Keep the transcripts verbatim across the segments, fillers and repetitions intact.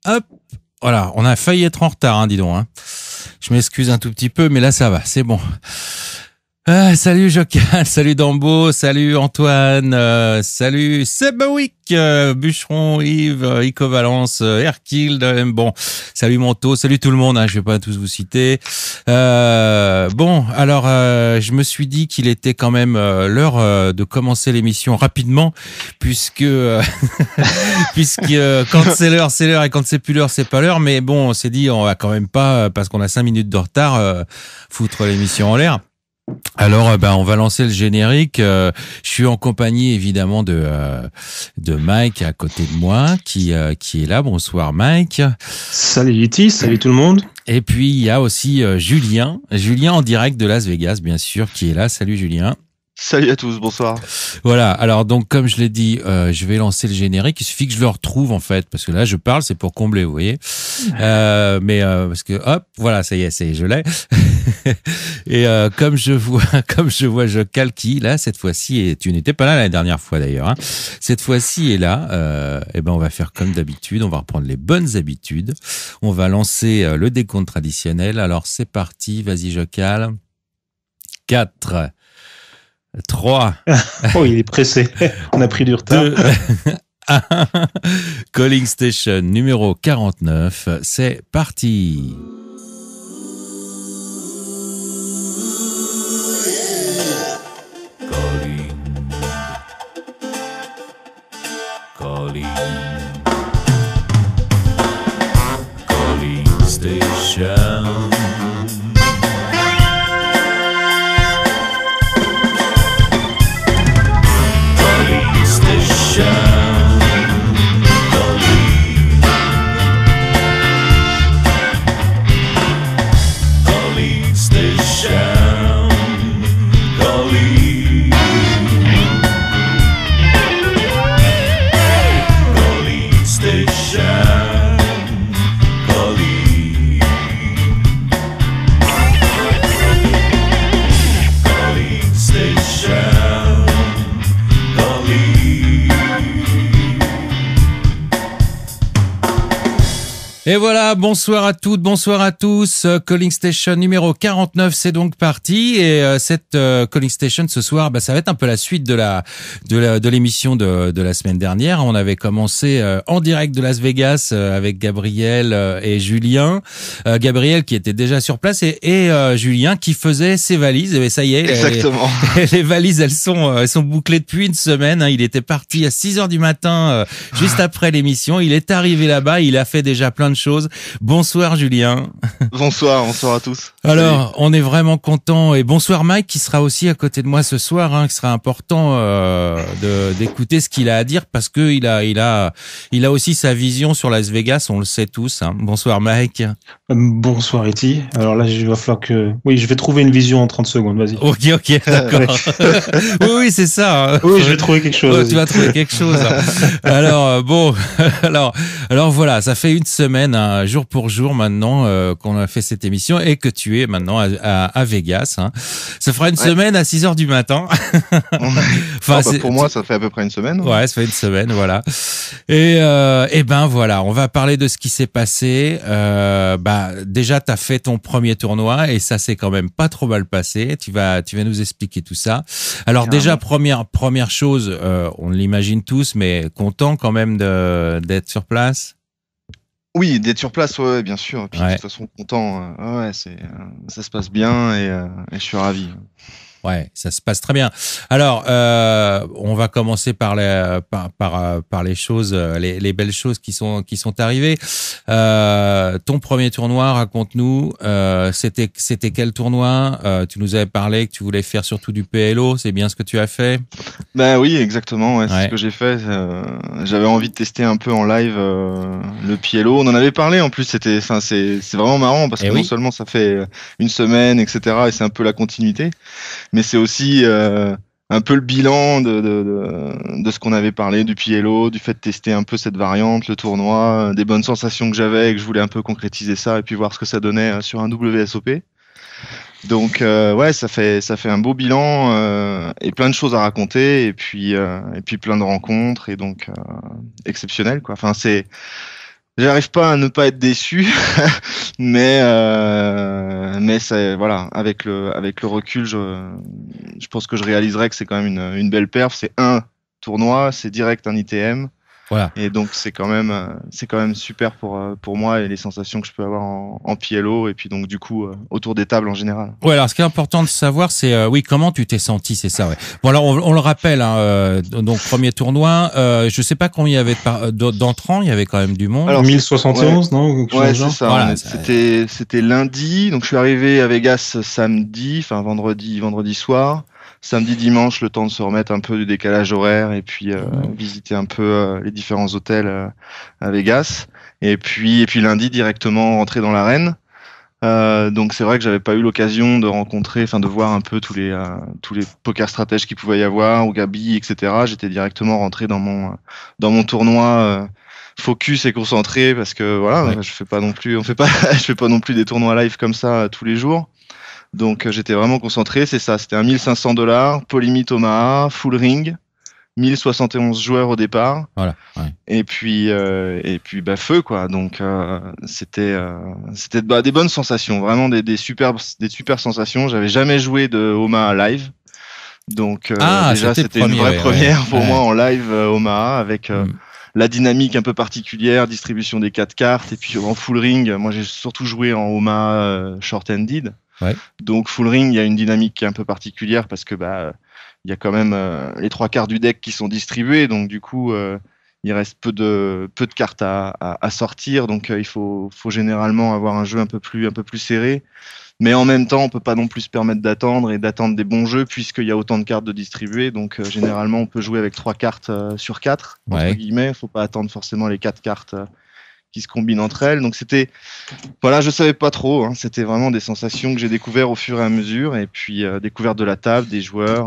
Hop, voilà, on a failli être en retard, hein, dis donc. Hein. Je m'excuse un tout petit peu, mais là ça va, c'est bon. Ah, salut Jocal, salut Dambo, salut Antoine, euh, salut Sebawik, euh, Bûcheron, Yves, euh, Ico Valence, euh, Herkild, euh, bon, salut Monto, salut tout le monde, hein, je vais pas tous vous citer. Euh, bon, alors euh, je me suis dit qu'il était quand même euh, l'heure euh, de commencer l'émission rapidement, puisque euh, puisque euh, quand c'est l'heure, c'est l'heure, et quand c'est plus l'heure, c'est pas l'heure. Mais bon, on s'est dit on va quand même pas, parce qu'on a cinq minutes de retard, euh, foutre l'émission en l'air. Alors, ben, on va lancer le générique. Euh, je suis en compagnie évidemment de euh, de Mike à côté de moi, qui euh, qui est là. Bonsoir Mike. Salut Yeti, salut tout le monde. Et puis il y a aussi euh, Julien, Julien en direct de Las Vegas, bien sûr, qui est là. Salut Julien. Salut à tous, bonsoir. Voilà, alors donc comme je l'ai dit, euh, je vais lancer le générique. Il suffit que je le retrouve en fait, parce que là je parle, c'est pour combler, vous voyez. Euh, mais euh, parce que hop, voilà, ça y est, c'est je l'ai. Et euh, comme je vois, comme je vois, je calque là cette fois-ci. Et tu n'étais pas là la dernière fois d'ailleurs. Hein. Cette fois-ci est là. Euh, et ben on va faire comme d'habitude. On va reprendre les bonnes habitudes. On va lancer euh, le décompte traditionnel. Alors c'est parti. Vas-y, je cale. Quatre. trois. Oh, il est pressé. On a pris du retard. deux, un. Calling Station numéro quarante-neuf. C'est parti. Calling. Calling. Calling Station. Et voilà, bonsoir à toutes, bonsoir à tous. Euh, Calling Station numéro quarante-neuf, c'est donc parti. Et euh, cette euh, Calling Station ce soir, bah, ça va être un peu la suite de la de la, de l'émission de de la semaine dernière. On avait commencé euh, en direct de Las Vegas euh, avec Gabriel euh, et Julien. Euh, Gabriel qui était déjà sur place et, et euh, Julien qui faisait ses valises. Et ça y est, exactement. Les, les valises, elles sont elles sont bouclées depuis une semaine. Hein. Il était parti à six heures du matin, euh, juste après l'émission. Il est arrivé là-bas, il a fait déjà plein de choses. Bonsoir Julien. Bonsoir, bonsoir à tous. Alors, Salut. On est vraiment content et bonsoir Mike qui sera aussi à côté de moi ce soir, hein, qui sera important euh, de d'écouter ce qu'il a à dire parce que il a il a il a aussi sa vision sur Las Vegas, on le sait tous. Hein. Bonsoir Mike. Bonsoir Eti. Alors là, il va falloir que oui, je vais trouver une vision en trente secondes, vas-y. OK, OK, d'accord. oui, oui, c'est ça. Hein. Oui, je vais trouver quelque chose. Oh, tu vas trouver quelque chose. Alors euh, bon, alors alors voilà, ça fait une semaine hein, jour pour jour maintenant euh, qu'on a fait cette émission et que tu es maintenant à, à, à Vegas. Hein. Ça fera une ouais. semaine à six heures du matin. enfin, non, bah, pour moi, ça fait à peu près une semaine. Ouais, ouais ça fait une semaine, voilà. Et, euh, et ben voilà, on va parler de ce qui s'est passé. Euh, bah déjà, t'as fait ton premier tournoi et ça s'est quand même pas trop mal passé. Tu vas, tu vas nous expliquer tout ça. Alors Carrément. Déjà, première première chose, euh, on l'imagine tous, mais content quand même de d'être sur place. Oui, d'être sur place, ouais, bien sûr. Puis ouais. De toute façon, content. Euh, ouais, c'est, euh, ça se passe bien et, euh, et je suis ravi. Ouais, ça se passe très bien. Alors, euh, on va commencer par les par par, par les choses, les, les belles choses qui sont qui sont arrivées. Euh, ton premier tournoi, raconte-nous. Euh, c'était c'était quel tournoi? euh, Tu nous avais parlé que tu voulais faire surtout du P L O. C'est bien ce que tu as fait? Ben oui, exactement. Ouais, c'est ouais. ce que j'ai fait. Euh, j'avais envie de tester un peu en live euh, le P L O. On en avait parlé. En plus, c'était, enfin, c'est c'est vraiment marrant parce que et non oui. seulement ça fait une semaine, et cetera. Et c'est un peu la continuité. Mais c'est aussi euh, un peu le bilan de, de, de, de ce qu'on avait parlé du P L O, du fait de tester un peu cette variante, le tournoi, des bonnes sensations que j'avais et que je voulais un peu concrétiser ça et puis voir ce que ça donnait sur un W S O P. Donc euh, ouais, ça fait ça fait un beau bilan euh, et plein de choses à raconter et puis euh, et puis plein de rencontres et donc euh, exceptionnel quoi. Enfin c'est j'arrive pas à ne pas être déçu, mais euh, mais c'est voilà, avec le avec le recul, je je pense que je réaliserai que c'est quand même une une belle perf. C'est un tournoi, c'est direct un I T M. Voilà. Et donc c'est quand même c'est quand même super pour pour moi et les sensations que je peux avoir en, en P L O et puis donc du coup euh, autour des tables en général. Ouais, alors ce qui est important de savoir, c'est euh, oui comment tu t'es senti, c'est ça. Ouais. Bon alors on, on le rappelle, hein, euh, donc premier tournoi, euh, je sais pas combien il y avait d'entrants, il y avait quand même du monde. Alors mille soixante et onze, ouais. Non, ouais, c'est ça. Voilà, c'était c'était lundi, donc je suis arrivé à Vegas samedi, enfin vendredi vendredi soir. Samedi, dimanche, le temps de se remettre un peu du décalage horaire et puis euh, mmh. visiter un peu euh, les différents hôtels euh, à Vegas. Et puis, et puis lundi, directement rentrer dans l'arène. Euh, donc c'est vrai que j'avais pas eu l'occasion de rencontrer, enfin de voir un peu tous les euh, tous les poker stratèges qu'il pouvait y avoir, ou Gabi, et cetera. J'étais directement rentré dans mon dans mon tournoi. Euh, focus et concentré parce que voilà, ouais. je fais pas non plus, on fait pas, je fais pas non plus des tournois live comme ça euh, tous les jours. Donc euh, j'étais vraiment concentré, c'est ça, c'était un mille cinq cents dollars, Polymy Omaha, full ring, mille soixante et onze joueurs au départ. Voilà. Ouais. Et puis euh, et puis bah feu quoi. Donc euh, c'était euh, c'était bah, des bonnes sensations, vraiment des des super des super sensations. J'avais jamais joué de Omaha live. Donc euh, ah, déjà c'était une vraie ouais, première ouais. pour ouais. moi en live euh, Omaha avec euh, mm. la dynamique un peu particulière, distribution des quatre cartes et puis en full ring, moi j'ai surtout joué en Omaha euh, short-handed. Ouais. Donc full ring, il y a une dynamique qui est un peu particulière parce que bah il y a quand même euh, les trois quarts du deck qui sont distribués, donc du coup euh, il reste peu de peu de cartes à, à, à sortir, donc euh, il faut faut généralement avoir un jeu un peu plus un peu plus serré. Mais en même temps, on peut pas non plus se permettre d'attendre et d'attendre des bons jeux puisqu'il y a autant de cartes de distribuer. Donc euh, généralement, on peut jouer avec trois cartes euh, sur quatre entre ouais. guillemets. Faut pas attendre forcément les quatre cartes euh, qui se combinent entre elles. Donc c'était, voilà, je savais pas trop. Hein. C'était vraiment des sensations que j'ai découvert au fur et à mesure, et puis euh, découverte de la table, des joueurs,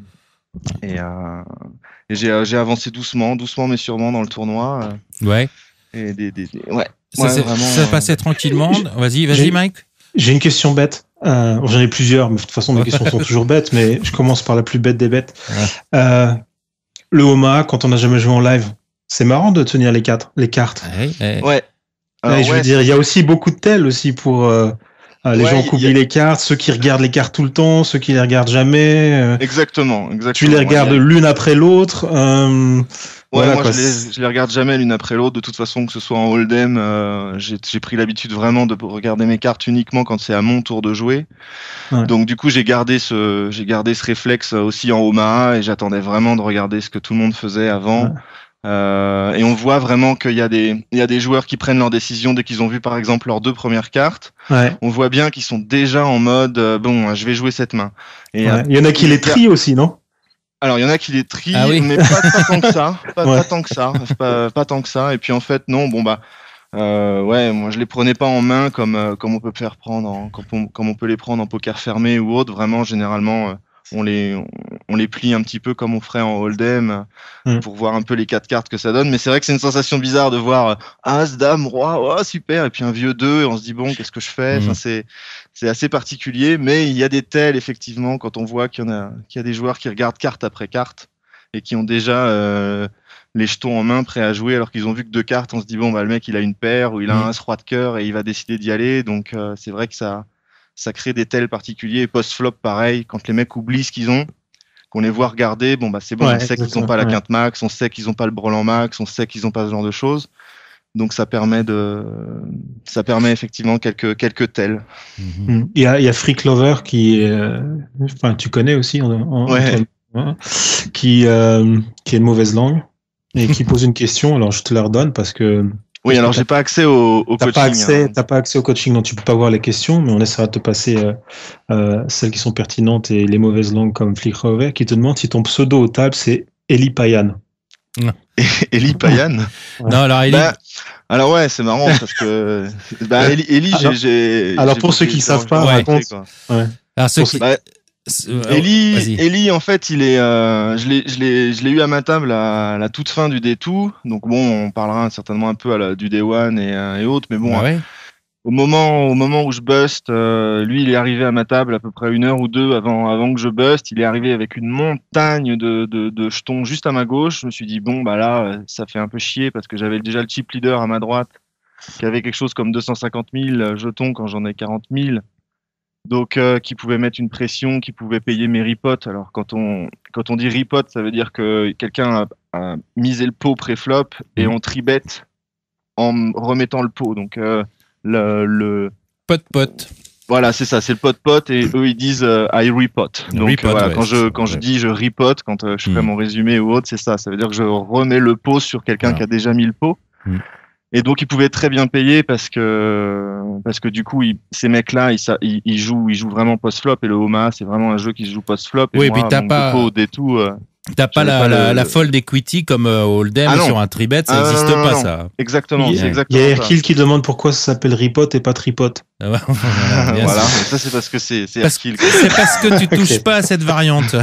euh, et, euh, et j'ai j'ai avancé doucement, doucement mais sûrement dans le tournoi. Euh, ouais. Et des, des, des ouais. Ça, ouais, vraiment, ça euh... passait tranquillement. Vas-y, vas-y, Mike. J'ai une question bête. Euh, J'en ai plusieurs, mais de toute façon mes questions sont toujours bêtes. Mais je commence par la plus bête des bêtes. Ouais. Euh, le Omaha, quand on n'a jamais joué en live. C'est marrant de tenir les quatre, les cartes. Ouais. ouais. ouais. Alors, je ouais, veux dire, il y a aussi beaucoup de tels aussi pour euh, les ouais, gens qui oublient a... les cartes, ceux qui regardent les cartes tout le temps, ceux qui les regardent jamais. Euh, exactement, exactement. Tu les regardes ouais, l'une après l'autre. Euh, Ouais, voilà, moi quoi. je les, je les regarde jamais l'une après l'autre. De toute façon, que ce soit en hold'em, euh, j'ai, j'ai pris l'habitude vraiment de regarder mes cartes uniquement quand c'est à mon tour de jouer. Ouais. Donc du coup, j'ai gardé ce, j'ai gardé ce réflexe aussi en Omaha et j'attendais vraiment de regarder ce que tout le monde faisait avant. Ouais. Euh, et on voit vraiment qu'il y a des, il y a des joueurs qui prennent leurs décisions dès qu'ils ont vu par exemple leurs deux premières cartes. Ouais. On voit bien qu'ils sont déjà en mode euh, bon, je vais jouer cette main. Et ouais. euh, il y en a qui les trient aussi, non? Alors, il y en a qui les trient, ah oui. mais pas, pas tant que ça, pas, ouais. pas tant que ça, pas, pas tant que ça. Et puis en fait, non, bon bah, euh, ouais, moi je les prenais pas en main comme euh, comme on peut faire prendre, en, comme, on, comme on peut les prendre en poker fermé ou autre. Vraiment, généralement, euh, on les on, on les plie un petit peu comme on ferait en hold'em mm. pour voir un peu les quatre cartes que ça donne. Mais c'est vrai que c'est une sensation bizarre de voir euh, As, Dame, Roi, oh super, et puis un vieux deux, et on se dit bon, qu'est-ce que je fais? Enfin, mm. c'est C'est assez particulier, mais il y a des tels, effectivement, quand on voit qu'il y en a, qu'il y a des joueurs qui regardent carte après carte et qui ont déjà euh, les jetons en main prêts à jouer alors qu'ils ont vu que deux cartes, on se dit bon, bah, le mec, il a une paire ou il a mmh. un as-roi de cœur et il va décider d'y aller. Donc, euh, c'est vrai que ça, ça crée des tels particuliers. Et post-flop, pareil, quand les mecs oublient ce qu'ils ont, qu'on les voit regarder, bon, bah, c'est bon, ouais, on sait qu'ils n'ont pas la quinte max, on sait qu'ils n'ont pas le brelan max, on sait qu'ils n'ont pas ce genre de choses. Donc ça permet de, ça permet effectivement quelques quelques tels. Il y a il y a Freak Lover qui, euh, enfin tu connais aussi, en, en, ouais. en, qui euh, qui a une mauvaise langue et qui pose une question. Alors je te la redonne parce que. Oui, parce alors j'ai pas accès au, au t'as coaching. Pas accès, hein. T'as pas accès au coaching, donc tu peux pas voir les questions, mais on essaiera de te passer euh, euh, celles qui sont pertinentes et les mauvaises langues comme Freak Lover qui te demande si ton pseudo au table c'est Eli Payan. Eli Payan. Ouais. Non, alors Eli. Bah, alors ouais, c'est marrant parce que bah Eli, Eli alors, j'ai, j'ai. Alors j'ai pour ceux qui savent pas, ouais. raconte. Ouais. Alors ceux qui. Bah, Eli, Eli, en fait, il est, euh, je l'ai, je l'ai, je l'ai eu à ma table à, à la toute fin du day deux. Donc bon, on parlera certainement un peu à la, du day one et, euh, et autres, mais bon. Bah ouais. Au moment, au moment où je buste, euh, lui, il est arrivé à ma table à peu près une heure ou deux avant, avant que je buste. Il est arrivé avec une montagne de, de, de jetons juste à ma gauche. Je me suis dit bon, bah là, ça fait un peu chier parce que j'avais déjà le chip leader à ma droite qui avait quelque chose comme deux cent cinquante mille jetons quand j'en ai quarante mille. Donc, euh, qui pouvait mettre une pression, qui pouvait payer mes ripotes. Alors, quand on, quand on dit ripote, ça veut dire que quelqu'un a, a misé le pot pré-flop et on tribet en remettant le pot. Donc, euh, le, le... Pot-pot. Voilà, c'est ça, c'est le pot-pot et eux ils disent euh, I repot. Donc repot, euh, voilà, ouais, quand je quand ouais. je dis je repot, quand euh, je fais mm. mon résumé ou autre, c'est ça. Ça veut dire que je remets le pot sur quelqu'un voilà. qui a déjà mis le pot. Mm. Et donc ils pouvaient très bien payer parce que parce que du coup ils, ces mecs-là ils, ils, ils jouent ils jouent vraiment post-flop et le Omaha c'est vraiment un jeu qui se joue post-flop. Et oui, moi, puis t'as mon pas pot des tout. Euh, T'as pas la, pas la, le... la fold equity comme euh, Hold'em ah sur un tribet, ça n'existe ah, non, non, pas non. ça. Exactement, il, c'est exactement il y a ça. Erkil qui demande pourquoi ça s'appelle Ripot et pas Tripot. Ah ouais, voilà, voilà. ça c'est parce que c'est c'est parce, Erkil. C'est parce que tu touches okay. pas à cette variante.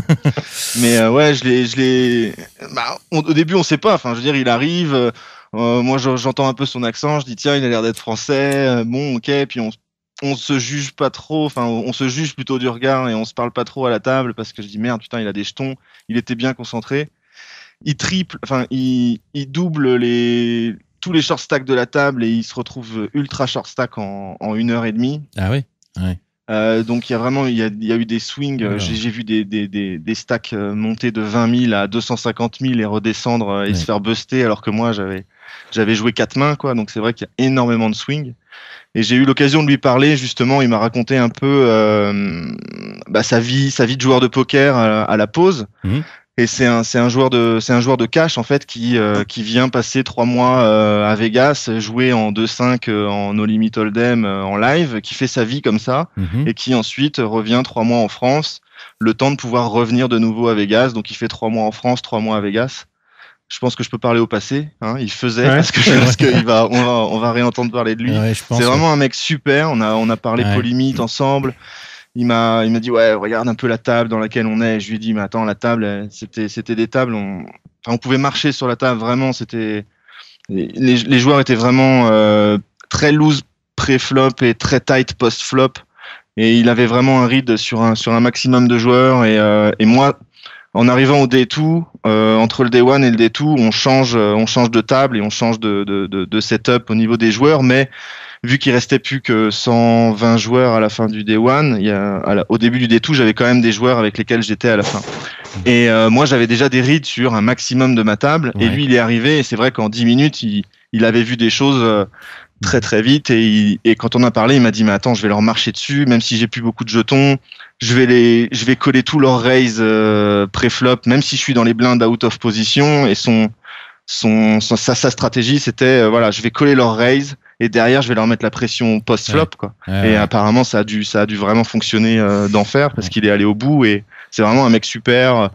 Mais euh, ouais, je l'ai je l'ai bah, on, au début on sait pas, enfin je veux dire il arrive euh, moi j'entends un peu son accent, je dis tiens, il a l'air d'être français, euh, bon OK, puis on on se juge pas trop, enfin on se juge plutôt du regard et on se parle pas trop à la table parce que je dis merde putain il a des jetons, il était bien concentré, il triple, enfin il, il double les tous les short stacks de la table et il se retrouve ultra short stack en, en une heure et demie. Ah oui, ouais. Euh, donc il y a vraiment il y a, il y a eu des swings, euh, j'ai, j'ai vu des, des, des, des stacks euh, monter de vingt mille à deux cent cinquante mille et redescendre euh, et ouais. se faire buster alors que moi j'avais j'avais joué quatre mains quoi, donc c'est vrai qu'il y a énormément de swings. Et j'ai eu l'occasion de lui parler justement, il m'a raconté un peu euh, bah, sa vie, sa vie de joueur de poker à, à la pause. Mmh. Et c'est un, c'est un joueur de, c'est un joueur de cash en fait qui, euh, qui vient passer trois mois euh, à Vegas, jouer en deux cinq euh, en No Limit Hold'em euh, en live, qui fait sa vie comme ça mmh. et qui ensuite revient trois mois en France, le temps de pouvoir revenir de nouveau à Vegas. Donc il fait trois mois en France, trois mois à Vegas. Je pense que je peux parler au passé. Hein, il faisait ouais. parce que je pense qu'il va, on va, on va réentendre parler de lui. Ouais, je pense, c'est vraiment ouais. un mec super. On a, on a parlé ouais. polymythe ensemble. Il m'a, il m'a dit ouais, regarde un peu la table dans laquelle on est. Je lui ai dit mais attends, la table, c'était, c'était des tables. On, enfin, on pouvait marcher sur la table. Vraiment, c'était. Les, les joueurs étaient vraiment euh, très loose pré-flop et très tight post-flop. Et il avait vraiment un read sur un, sur un maximum de joueurs. Et, euh, et moi. En arrivant au day deux, euh, entre le day one et le day deux, on change, euh, on change de table et on change de, de, de, de setup au niveau des joueurs. Mais vu qu'il restait plus que cent vingt joueurs à la fin du day one, il y a, à la, au début du day deux, j'avais quand même des joueurs avec lesquels j'étais à la fin. Et euh, moi, j'avais déjà des reads sur un maximum de ma table. Ouais. Et lui, il est arrivé et c'est vrai qu'en dix minutes, il, il avait vu des choses euh, très très vite. Et, il, et quand on a parlé, il m'a dit mais attends, je vais leur marcher dessus, même si j'ai plus beaucoup de jetons. Je vais les, je vais coller tous leurs raise euh, pré-flop, même si je suis dans les blindes out of position. Et son, son, son sa, sa stratégie, c'était euh, voilà, je vais coller leurs raise et derrière, je vais leur mettre la pression post-flop, ouais. quoi. Ouais, et ouais. apparemment, ça a dû, ça a dû vraiment fonctionner euh, d'enfer parce ouais. qu'il est allé au bout et c'est vraiment un mec super.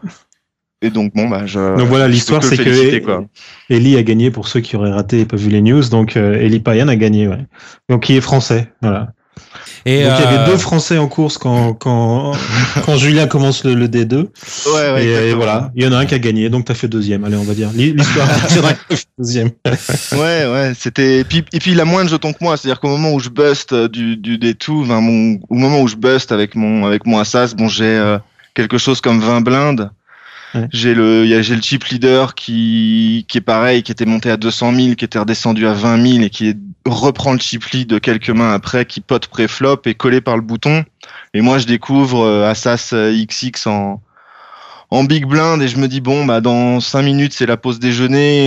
Et donc bon, bah, je. Donc voilà, l'histoire, c'est que quoi. Eli a gagné pour ceux qui auraient raté et pas vu les news. Donc euh, Eli Payan a gagné, ouais. Donc il est français, voilà. Et donc, euh... il y avait deux Français en course quand, quand, quand Julien commence le, le D deux. Ouais, ouais, et, et voilà, il y en a un qui a gagné, donc tu as fait deuxième. Allez, on va dire. L'histoire, c'est deuxième. Ouais, ouais, c'était. Et puis, et puis, il a moins de jetons que moi. C'est-à-dire qu'au moment où je bust du, du D deux, enfin, mon... au moment où je bust avec mon, avec mon Assas, bon, j'ai euh, quelque chose comme vingt blindes. Ouais. J'ai le, y a, j'ai le chip leader qui, qui est pareil, qui était monté à deux cent mille, qui était redescendu à vingt mille et qui est, reprend le chip lead de quelques mains après, qui pote pré-flop et collé par le bouton. Et moi, je découvre euh, Assas X X en, en big blind et je me dis bon, bah, dans cinq minutes, c'est la pause déjeuner,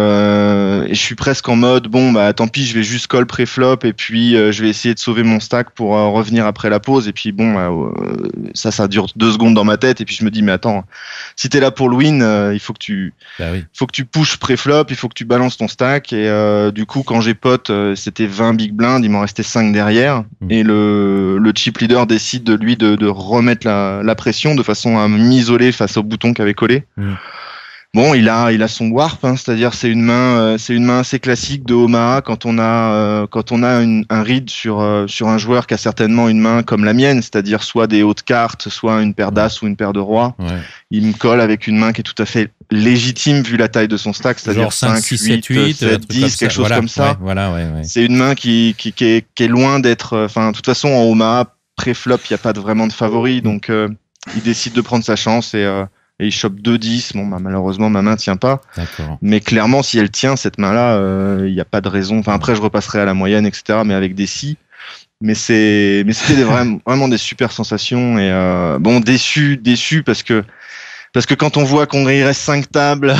euh, et je suis presque en mode bon, bah, tant pis, je vais juste call pré-flop et puis, euh, je vais essayer de sauver mon stack pour euh, revenir après la pause. Et puis bon, bah, euh, ça, ça dure deux secondes dans ma tête et puis je me dis mais attends, si t'es là pour le win, euh, il faut que tu, bah oui. faut que tu pushes pré-flop, il faut que tu balances ton stack. Et euh, du coup, quand j'ai pote, euh, c'était vingt big blind, il m'en restait cinq derrière. Mmh. Et le, le chip leader décide de lui de, de remettre la, la pression de façon à m'isoler face au bouton qui avait collé. Mmh. Bon, il a, il a son warp, hein, c'est-à-dire c'est une main, euh, c'est une main assez classique de Omaha quand on a, euh, quand on a une, un read sur euh, sur un joueur qui a certainement une main comme la mienne, c'est-à-dire soit des hautes cartes, soit une paire d'as ou une paire de rois. Ouais. Il me colle avec une main qui est tout à fait légitime vu la taille de son stack, c'est-à-dire cinq, six, sept, huit, sept, dix, quelque chose voilà, comme ça. Ouais, voilà, ouais, ouais. C'est une main qui, qui, qui, est, qui est loin d'être, enfin, de toute façon en Omaha pré-flop, il n'y a pas de, vraiment de favori, donc euh, il décide de prendre sa chance et euh, et il chope deux dix. Bon, bah, malheureusement, ma main tient pas. D'accord. Mais clairement, si elle tient, cette main-là, il euh, n'y a pas de raison. Enfin, après, je repasserai à la moyenne, et cetera. Mais avec des si. Mais c'est, mais c'était des vraiment, vraiment des super sensations. Et euh, bon, déçu, déçu parce que parce que quand on voit qu'on y reste cinq tables,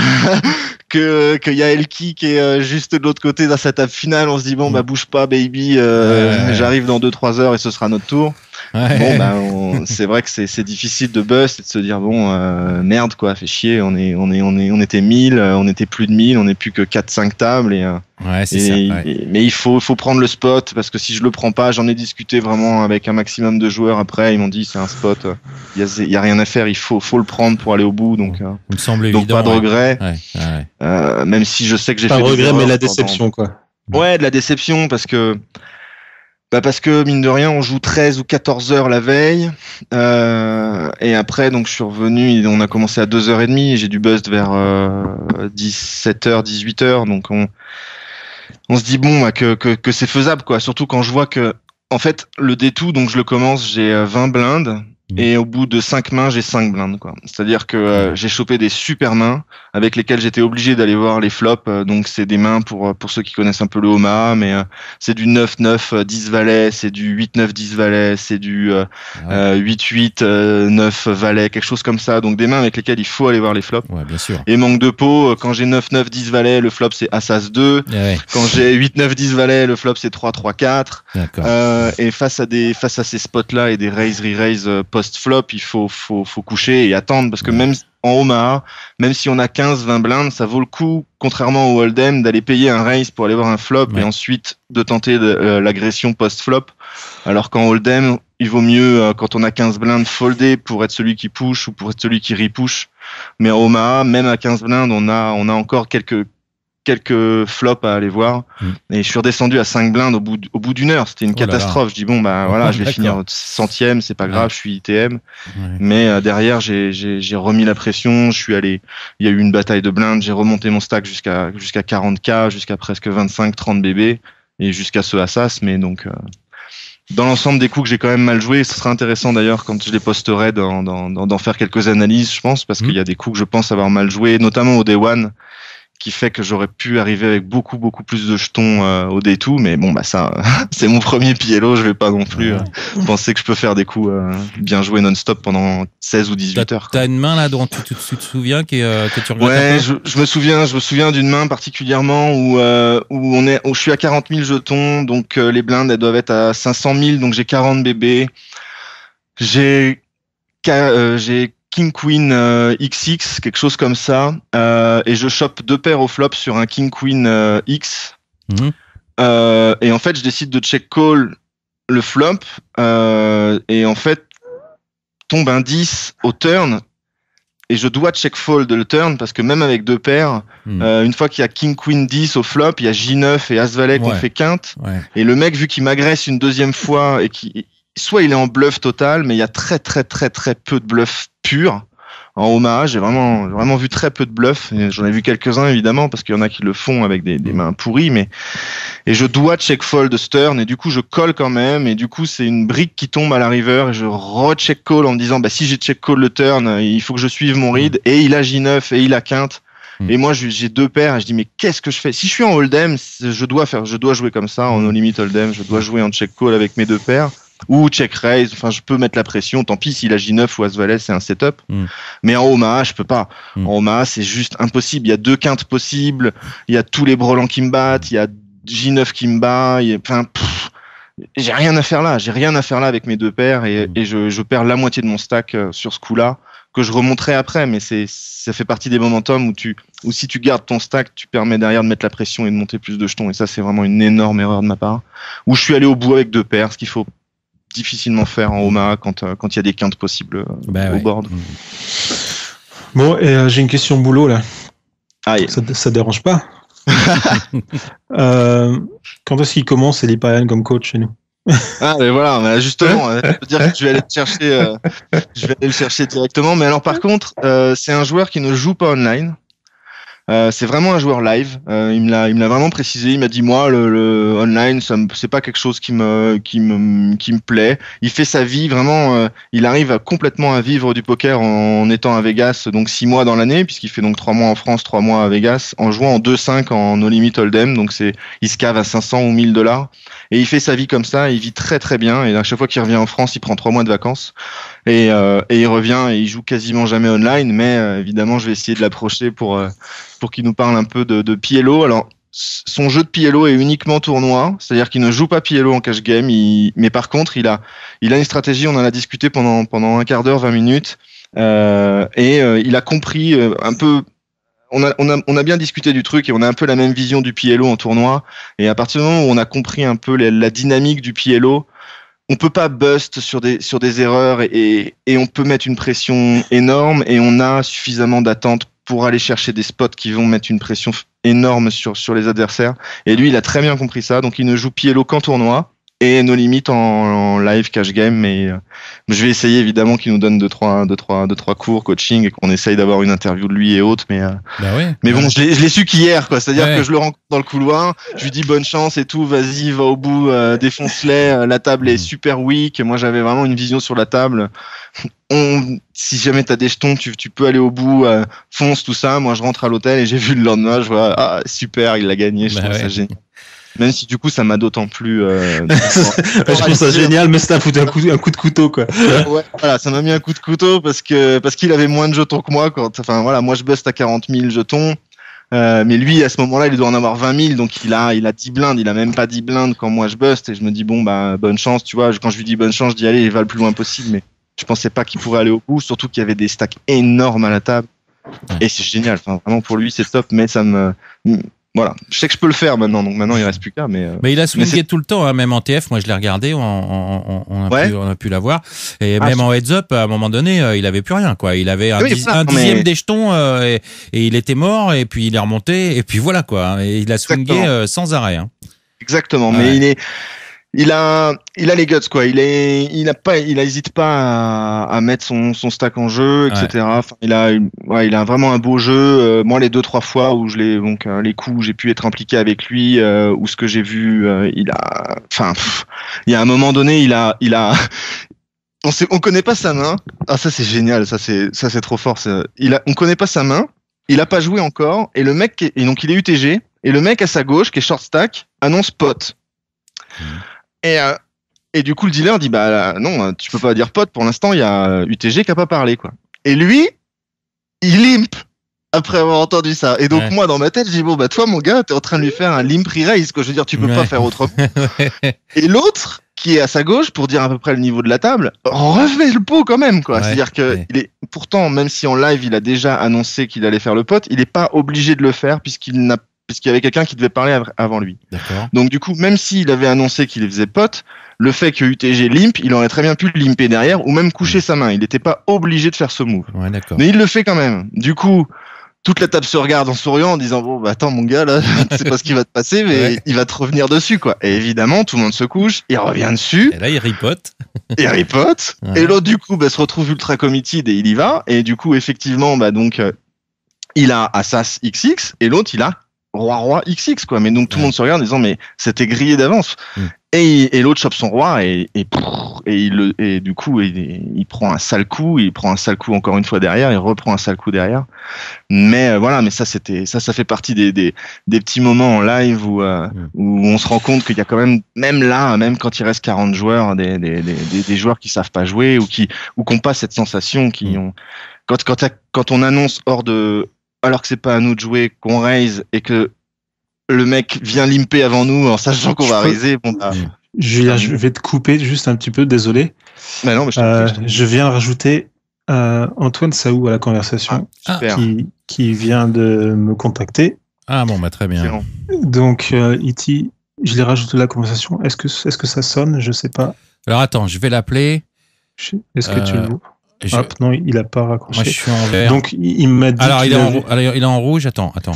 que qu'il y a Elki qui est euh, juste de l'autre côté dans sa table finale, on se dit bon bah bouge pas, baby. Euh, ouais, ouais. J'arrive dans deux trois heures et ce sera notre tour. Ouais. Bon bah on, c'est vrai que c'est c'est difficile de bust et de se dire bon euh, merde quoi, fait chier, on est on est on est on était mille, on était plus de mille, on est plus que quatre cinq tables et euh, ouais, c'est et, ça, ouais. et, mais il faut faut prendre le spot parce que si je le prends pas, j'en ai discuté vraiment avec un maximum de joueurs après, ils m'ont dit c'est un spot, il y a il y a rien à faire, il faut faut le prendre pour aller au bout donc euh, il me semble donc évident, pas de regret. Ouais. Ouais, ouais. Euh, même si je sais que j'ai pas fait de regret mais la pendant... déception quoi. Ouais, de la déception parce que Bah parce que mine de rien, on joue treize ou quatorze heures la veille, euh, et après donc je suis revenu, on a commencé à deux heures trente et j'ai du bust vers euh, dix-sept heures, dix-huit heures, donc on on se dit bon bah, que que que c'est faisable quoi, surtout quand je vois que en fait le D deux donc je le commence, j'ai vingt blindes. Et au bout de cinq mains, j'ai cinq blindes, quoi. C'est-à-dire que euh, j'ai chopé des super mains avec lesquelles j'étais obligé d'aller voir les flops. Donc c'est des mains pour pour ceux qui connaissent un peu le Omaha, mais euh, c'est du neuf neuf dix valet, c'est du huit neuf dix valet, c'est du euh, ouais. euh, huit huit neuf valet, quelque chose comme ça. Donc des mains avec lesquelles il faut aller voir les flops. Ouais, bien sûr. Et manque de peau, quand j'ai neuf neuf dix valet, le flop c'est As-As deux. Ouais. Quand j'ai huit neuf dix valet, le flop c'est trois trois quatre. D'accord. Euh, et face à des face à ces spots-là et des raise re-raise post-flop, il faut faut faut coucher et attendre parce que même en Omaha, même si on a quinze vingt blindes, ça vaut le coup, contrairement au Hold'em, d'aller payer un raise pour aller voir un flop ouais. et ensuite de tenter de, euh, l'agression post-flop. Alors qu'en Hold'em, il vaut mieux, euh, quand on a quinze blindes, folder pour être celui qui push ou pour être celui qui repush. Mais en Omaha, même à quinze blindes, on a on a encore quelques quelques flops à aller voir mmh. et je suis redescendu à cinq blindes au bout au bout d'une heure, c'était une oh catastrophe. Je dis bon bah voilà, oh, je vais d'accord. finir centième, c'est pas grave, ouais. je suis I T M. Ouais. Mais euh, derrière j'ai j'ai j'ai remis la pression, je suis allé, il y a eu une bataille de blindes, j'ai remonté mon stack jusqu'à jusqu'à quarante K, jusqu'à presque vingt-cinq trente B B et jusqu'à ce As-As, mais donc euh, dans l'ensemble des coups que j'ai quand même mal joué, ce sera intéressant d'ailleurs quand je les posterai d'en d'en d'en faire quelques analyses, je pense, parce mmh. qu'il y a des coups que je pense avoir mal joué, notamment au Day One, qui fait que j'aurais pu arriver avec beaucoup beaucoup plus de jetons euh, au D deux, mais bon bah ça c'est mon premier P L O, je vais pas non plus euh, penser que je peux faire des coups euh, bien joués non-stop pendant seize ou dix-huit t'as, heures. Quoi. T'as une main là dont tu, tu, tu te souviens qui euh, que tu regrettes Ouais, je, je me souviens, je me souviens d'une main particulièrement où euh, où on est, où je suis à quarante mille jetons, donc euh, les blindes elles doivent être à cinq cent mille, donc j'ai quarante B B, j'ai euh, j'ai King Queen euh, X X, quelque chose comme ça, euh, et je chope deux paires au flop sur un King Queen euh, X. Mmh. Euh, et en fait, je décide de check call le flop, euh, et en fait, tombe un dix au turn, et je dois check fold le turn, parce que même avec deux paires, mmh. euh, une fois qu'il y a King Queen dix au flop, il y a J neuf et As Valet ouais. qu'on fait quinte, ouais. et le mec, vu qu'il m'agresse une deuxième fois, et qui soit il est en bluff total, mais il y a très très très très peu de bluff pur. En Omaha, j'ai vraiment vraiment vu très peu de bluffs. J'en ai vu quelques-uns évidemment parce qu'il y en a qui le font avec des, des mains pourries, mais et je dois check fold stern et du coup je colle quand même et du coup c'est une brique qui tombe à la river et je re-check call en me disant bah si j'ai check call le turn, il faut que je suive mon read et il a J neuf et il a quinte. Et moi, j'ai deux paires et je dis, mais qu'est-ce que je fais? Si je suis en hold'em, je dois faire, je dois jouer comme ça, en no limit hold'em, je dois jouer en check call avec mes deux paires. Ou check raise, enfin je peux mettre la pression, tant pis s'il a J neuf ou As Valet, c'est un setup. Mm. Mais en Omaha, je peux pas. Mm. En Omaha, c'est juste impossible. Il y a deux quintes possibles, il y a tous les brelans qui me battent, il y a J neuf qui me bat, il y a, enfin, pff, j'ai rien à faire là, j'ai rien à faire là avec mes deux paires et, mm. et je, je perds la moitié de mon stack sur ce coup-là que je remonterai après, mais c'est, ça fait partie des momentum où tu, où si tu gardes ton stack, tu permets derrière de mettre la pression et de monter plus de jetons et ça c'est vraiment une énorme erreur de ma part. Où je suis allé au bout avec deux paires, ce qu'il faut difficilement faire en Omaha quand euh, quand il y a des quintes possibles euh, bah au ouais. board. Bon, et euh, j'ai une question boulot là. Aïe. Ça, ça dérange pas. euh, quand est-ce qu'il commence Eli Payan comme coach chez nous? Ah mais voilà, mais justement, je veux dire que je vais aller le chercher, euh, je vais aller le chercher directement. Mais alors par contre, euh, c'est un joueur qui ne joue pas online. Euh, c'est vraiment un joueur live. Euh, il me l'a, il me l'a vraiment précisé. Il m'a dit moi, le, le online, ça me, c'est pas quelque chose qui me, qui me, qui me plaît. Il fait sa vie vraiment. Euh, il arrive à, complètement à vivre du poker en, en étant à Vegas, donc six mois dans l'année, puisqu'il fait donc trois mois en France, trois mois à Vegas, en jouant en deux cinq en no limit hold'em. Donc c'est, il se cave à cinq cents ou mille dollars. Et il fait sa vie comme ça. Il vit très très bien. Et à chaque fois qu'il revient en France, il prend trois mois de vacances. Et, euh, et il revient et il joue quasiment jamais online. Mais euh, évidemment, je vais essayer de l'approcher pour euh, pour qu'il nous parle un peu de, de P L O. Alors, son jeu de P L O est uniquement tournoi, c'est-à-dire qu'il ne joue pas P L O en cash game. Il, mais par contre, il a il a une stratégie. On en a discuté pendant pendant un quart d'heure, vingt minutes, euh, et euh, il a compris euh, un peu. On a, on, a, on a bien discuté du truc et on a un peu la même vision du P L O en tournoi. Et à partir du moment où on a compris un peu la, la dynamique du P L O, on peut pas bust sur des, sur des erreurs et, et on peut mettre une pression énorme et on a suffisamment d'attente pour aller chercher des spots qui vont mettre une pression énorme sur, sur les adversaires. Et lui, il a très bien compris ça. Donc, il ne joue P L O qu'en tournoi. Et nos limites en, en live cash game, mais euh, je vais essayer évidemment qu'il nous donne deux trois deux trois deux trois cours coaching et qu'on essaye d'avoir une interview de lui et autres, mais euh, bah ouais, mais ouais. bon, je l'ai je l'ai su qu'hier quoi, c'est-à-dire ouais. que je le rencontre dans le couloir, je lui dis bonne chance et tout, vas-y va au bout, euh, défonce-les, euh, la table est super weak, moi j'avais vraiment une vision sur la table. On, si jamais t'as des jetons, tu, tu peux aller au bout, euh, fonce tout ça. Moi je rentre à l'hôtel et j'ai vu le lendemain, je vois ah super, il l'a gagné, je bah trouve ouais. ça génial. Même si du coup ça m'a d'autant plus. Euh, je trouve ça génial, mais ça a foutu un coup, un coup de couteau quoi. Ouais, voilà, ça m'a mis un coup de couteau parce que parce qu'il avait moins de jetons que moi. Quand, enfin voilà, moi je bust à quarante mille jetons, euh, mais lui à ce moment-là il doit en avoir vingt mille, donc il a il a dix blindes, il a même pas dix blindes quand moi je bust et je me dis bon bah bonne chance, tu vois. Quand je lui dis bonne chance, je dis allez, il va le plus loin possible, mais je pensais pas qu'il pourrait aller au bout, surtout qu'il y avait des stacks énormes à la table et c'est génial. Enfin vraiment pour lui c'est top, mais ça me voilà, je sais que je peux le faire maintenant, donc maintenant il reste plus qu'à. Mais, euh, mais il a swingé tout le temps, hein, même en T F. Moi, je l'ai regardé, on, on, on, a, ouais. pu, on a pu l'avoir. Et ah, même je... en heads up, à un moment donné, euh, il avait plus rien, quoi. Il avait un, oui, dix, ça, un dixième mais... des jetons euh, et, et il était mort. Et puis il est remonté. Et puis voilà, quoi. Et il a swingé euh, sans arrêt. Hein. Exactement. Ouais. Mais il est. Il a, il a les guts quoi. Il est, il a pas, il hésite pas à, à mettre son, son stack en jeu, et cetera. Ouais. Enfin, il a, ouais, il a vraiment un beau jeu. Euh, moi, les deux trois fois où je l'ai, donc euh, les coups où j'ai pu être impliqué avec lui, euh, ou ce que j'ai vu, euh, il a, enfin, pff, il y a un moment donné, il a, il a. On sait, on connaît pas sa main. Ah ça c'est génial, ça c'est, ça c'est trop fort. C'est, il a, on connaît pas sa main. Il a pas joué encore et le mec, et donc il est U T G et le mec à sa gauche qui est short stack annonce pot. Mmh. Et, euh, et du coup, le dealer dit, bah non, tu peux pas dire pote, pour l'instant, il y a U T G qui a pas parlé, quoi. Et lui, il limp après avoir entendu ça. Et donc, ouais. moi, dans ma tête, je dis, bon, bah toi, mon gars, t'es en train de lui faire un limp re-raise, quoi. Je veux dire, tu peux ouais. pas faire autrement. Et l'autre, qui est à sa gauche, pour dire à peu près le niveau de la table, refait le pot quand même, quoi. Ouais. C'est-à-dire que ouais. il est, pourtant, même si en live, il a déjà annoncé qu'il allait faire le pot, il est pas obligé de le faire puisqu'il n'a puisqu'il y avait quelqu'un qui devait parler avant lui. D'accord. Donc du coup, même s'il avait annoncé qu'il faisait pote, le fait que U T G limp, il aurait très bien pu le limper derrière ou même coucher mmh. sa main. Il n'était pas obligé de faire ce move. Ouais, d'accord. Mais il le fait quand même. Du coup, toute la table se regarde en souriant en disant bon bah attends mon gars là, je sais pas ce qui va te passer mais ouais. il va te revenir dessus quoi. Et évidemment, tout le monde se couche, il revient dessus. Et là, il ripote. Il ripote. Ouais. Et l'autre du coup, bah, se retrouve ultra committed et il y va. Et du coup, effectivement, bah donc euh, il a Assas X X et l'autre il a roi roi X X quoi, mais donc tout le ouais. monde se regarde en disant mais c'était grillé d'avance. Mm. Et, et l'autre chope son roi et et, et il le et du coup il, il prend un sale coup, il prend un sale coup encore une fois derrière, il reprend un sale coup derrière. Mais euh, voilà, mais ça c'était ça ça fait partie des des des petits moments en live où euh, mm. où on se rend compte qu'il y a quand même même là, même quand il reste quarante joueurs, des des des des, des joueurs qui savent pas jouer ou qui ou qui ont pas cette sensation, qui mm. ont quand quand quand on annonce hors de alors que c'est pas à nous de jouer, qu'on raise et que le mec vient limper avant nous en sachant qu'on je va peux... raiser. Bon, bah, Julien, je vais te couper juste un petit peu, désolé. Mais non, mais je, euh, je, je viens de rajouter euh, Antoine Saou à la conversation ah, qui, qui vient de me contacter. Ah bon, bah très bien. Bon. Donc, euh, Iti, je l'ai rajouté à la conversation. Est-ce que, est-ce que ça sonne? Je sais pas. Alors attends, je vais l'appeler. Est-ce que euh... tu le vois? Je... Hop, non, il a pas raccroché. Moi, je suis en vert. Donc, il m'a dit. Alors, il est, en... Alors, il est en rouge. Attends, attends.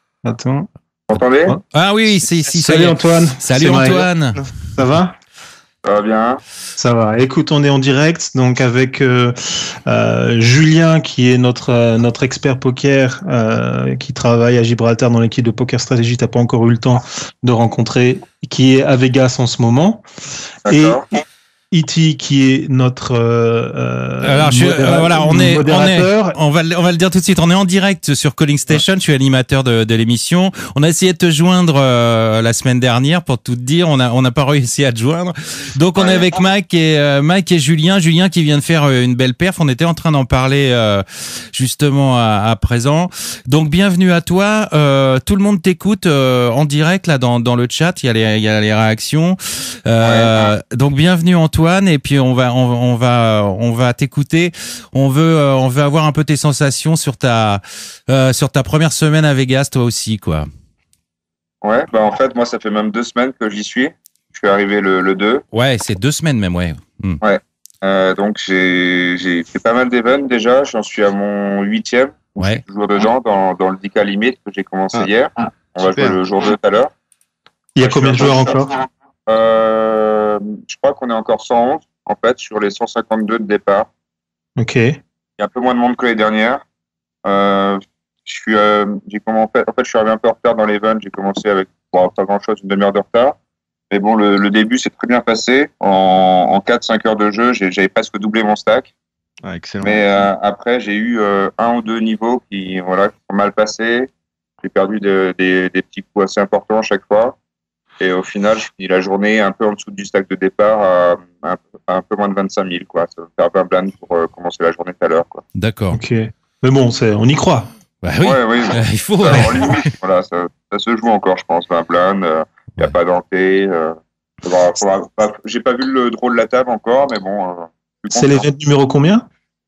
Attends. Vous entendez? Ah oui, c'est si. Salut Antoine. Salut Antoine. Ça va? Ça va bien. Ça va. Écoute, on est en direct, donc avec euh, euh, Julien, qui est notre euh, notre expert poker, euh, qui travaille à Gibraltar dans l'équipe de Poker Strategy. T'as pas encore eu le temps de rencontrer, qui est à Vegas en ce moment. D'accord. Et E T qui est notre euh, alors je, modéra- euh, voilà on est, on est on va on va le dire tout de suite, on est en direct sur Calling Station. Je suis animateur de, de l'émission. On a essayé de te joindre euh, la semaine dernière, pour tout te dire, on a on n'a pas réussi à te joindre, donc on ouais. est avec Mike et euh, Mike et Julien Julien qui vient de faire une belle perf. On était en train d'en parler euh, justement à, à présent, donc bienvenue à toi. Euh, tout le monde t'écoute euh, en direct là dans dans le chat, il y a les il y a les réactions, euh, ouais. donc bienvenue Antoine. Et puis on va on, on va on va t'écouter. On veut euh, on veut avoir un peu tes sensations sur ta euh, sur ta première semaine à Vegas, toi aussi, quoi. Ouais, bah en fait moi ça fait même deux semaines que j'y suis. Je suis arrivé le, le deux. Ouais, c'est deux semaines même, ouais. Hmm. Ouais. Euh, donc j'ai j'ai fait pas mal d'événements déjà. J'en suis à mon huitième. Ouais. Je suis toujours dedans dans dans le D K Limit que j'ai commencé ah. hier. Ah. On va Super. jouer le jour deux tout à l'heure. Il y a combien de joueurs encore? Euh, je crois qu'on est encore cent onze en fait sur les cent cinquante-deux de départ. Ok. Il y a un peu moins de monde que les dernières. Euh, je suis, euh, j'ai commencé, en fait, en fait, je suis arrivé un peu en retard dans l'event. J'ai commencé avec bon, pas grand chose, une demi-heure de retard. Mais bon, le, le début s'est très bien passé. En, en quatre cinq heures de jeu, j'ai, j'avais presque doublé mon stack. Ah, excellent. Mais euh, après, j'ai eu euh, un ou deux niveaux qui, voilà, qui sont mal passés. J'ai perdu de, des, des petits coups assez importants à chaque fois. Et au final, je finis la journée un peu en dessous du stack de départ, à un, à un peu moins de vingt-cinq mille, quoi. Ça va faire vingt blindes pour euh, commencer la journée tout à l'heure, quoi. D'accord. Ok. Mais bon, c'est, on y croit. Bah oui. Ouais, oui. Euh, il faut. Ouais. Ouais. En limite, voilà, ça, ça se joue encore, je pense, vingt blindes. Il euh, n'y a ouais. pas d'enté. Euh, faudra, faudra, pas, j'ai pas vu le draw de la table encore, mais bon. Euh, c'est l'événement numéro combien?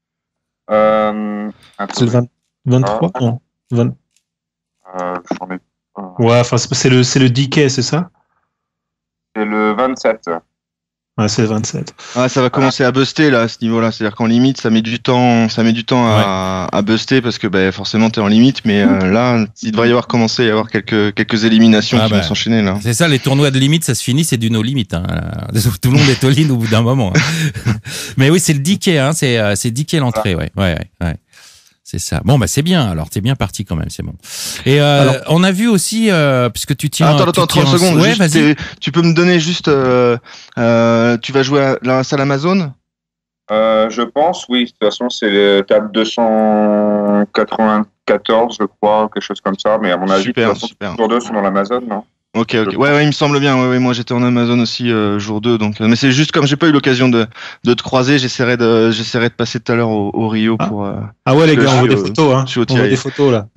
euh, C'est le vingt, vingt-trois? Ah. Non. vingt... Euh, j'en ai... euh... Ouais, enfin, c'est le, c'est le D K, c'est ça? C'est le vingt-sept. Ouais, c'est le vingt-sept. Ah, ça va commencer à buster là à ce niveau-là. C'est-à-dire qu'en limite, ça met du temps, ça met du temps à, ouais. à buster parce que bah, forcément t'es en limite. Mais euh, là, il devrait y avoir commencé à y avoir quelques quelques éliminations ah qui bah, vont s'enchaîner là. C'est ça, les tournois de limite, ça se finit, c'est du no limit. Hein. Tout le monde est all-in au bout d'un moment. Hein. Mais oui, c'est le D K, hein. C'est c'est D K l'entrée, ouais, ouais, ouais. ouais. C'est ça. Bon, bah c'est bien. Alors, t'es bien parti quand même, c'est bon. Et euh, alors, on a vu aussi, euh, puisque tu tiens. Attends, attends, trente secondes. Ouais, juste, vas-y. Tu peux me donner juste. Euh, euh, tu vas jouer à la salle Amazon? euh, Je pense, oui. De toute façon, c'est le table deux cent quatre-vingt-quatorze, je crois, quelque chose comme ça. Mais à mon avis, super, de toute façon, super. jour deux sont dans l'Amazon, non? Ok, ok. Ouais, ouais, il me semble bien. Ouais, ouais, moi, j'étais en Amazon aussi euh, jour deux, donc. Mais c'est juste comme j'ai pas eu l'occasion de de te croiser, j'essaierai de j'essaierai de passer tout à l'heure au, au Rio ah. pour. Euh, ah ouais, les gars, on veut des photos, hein. On veut des photos là.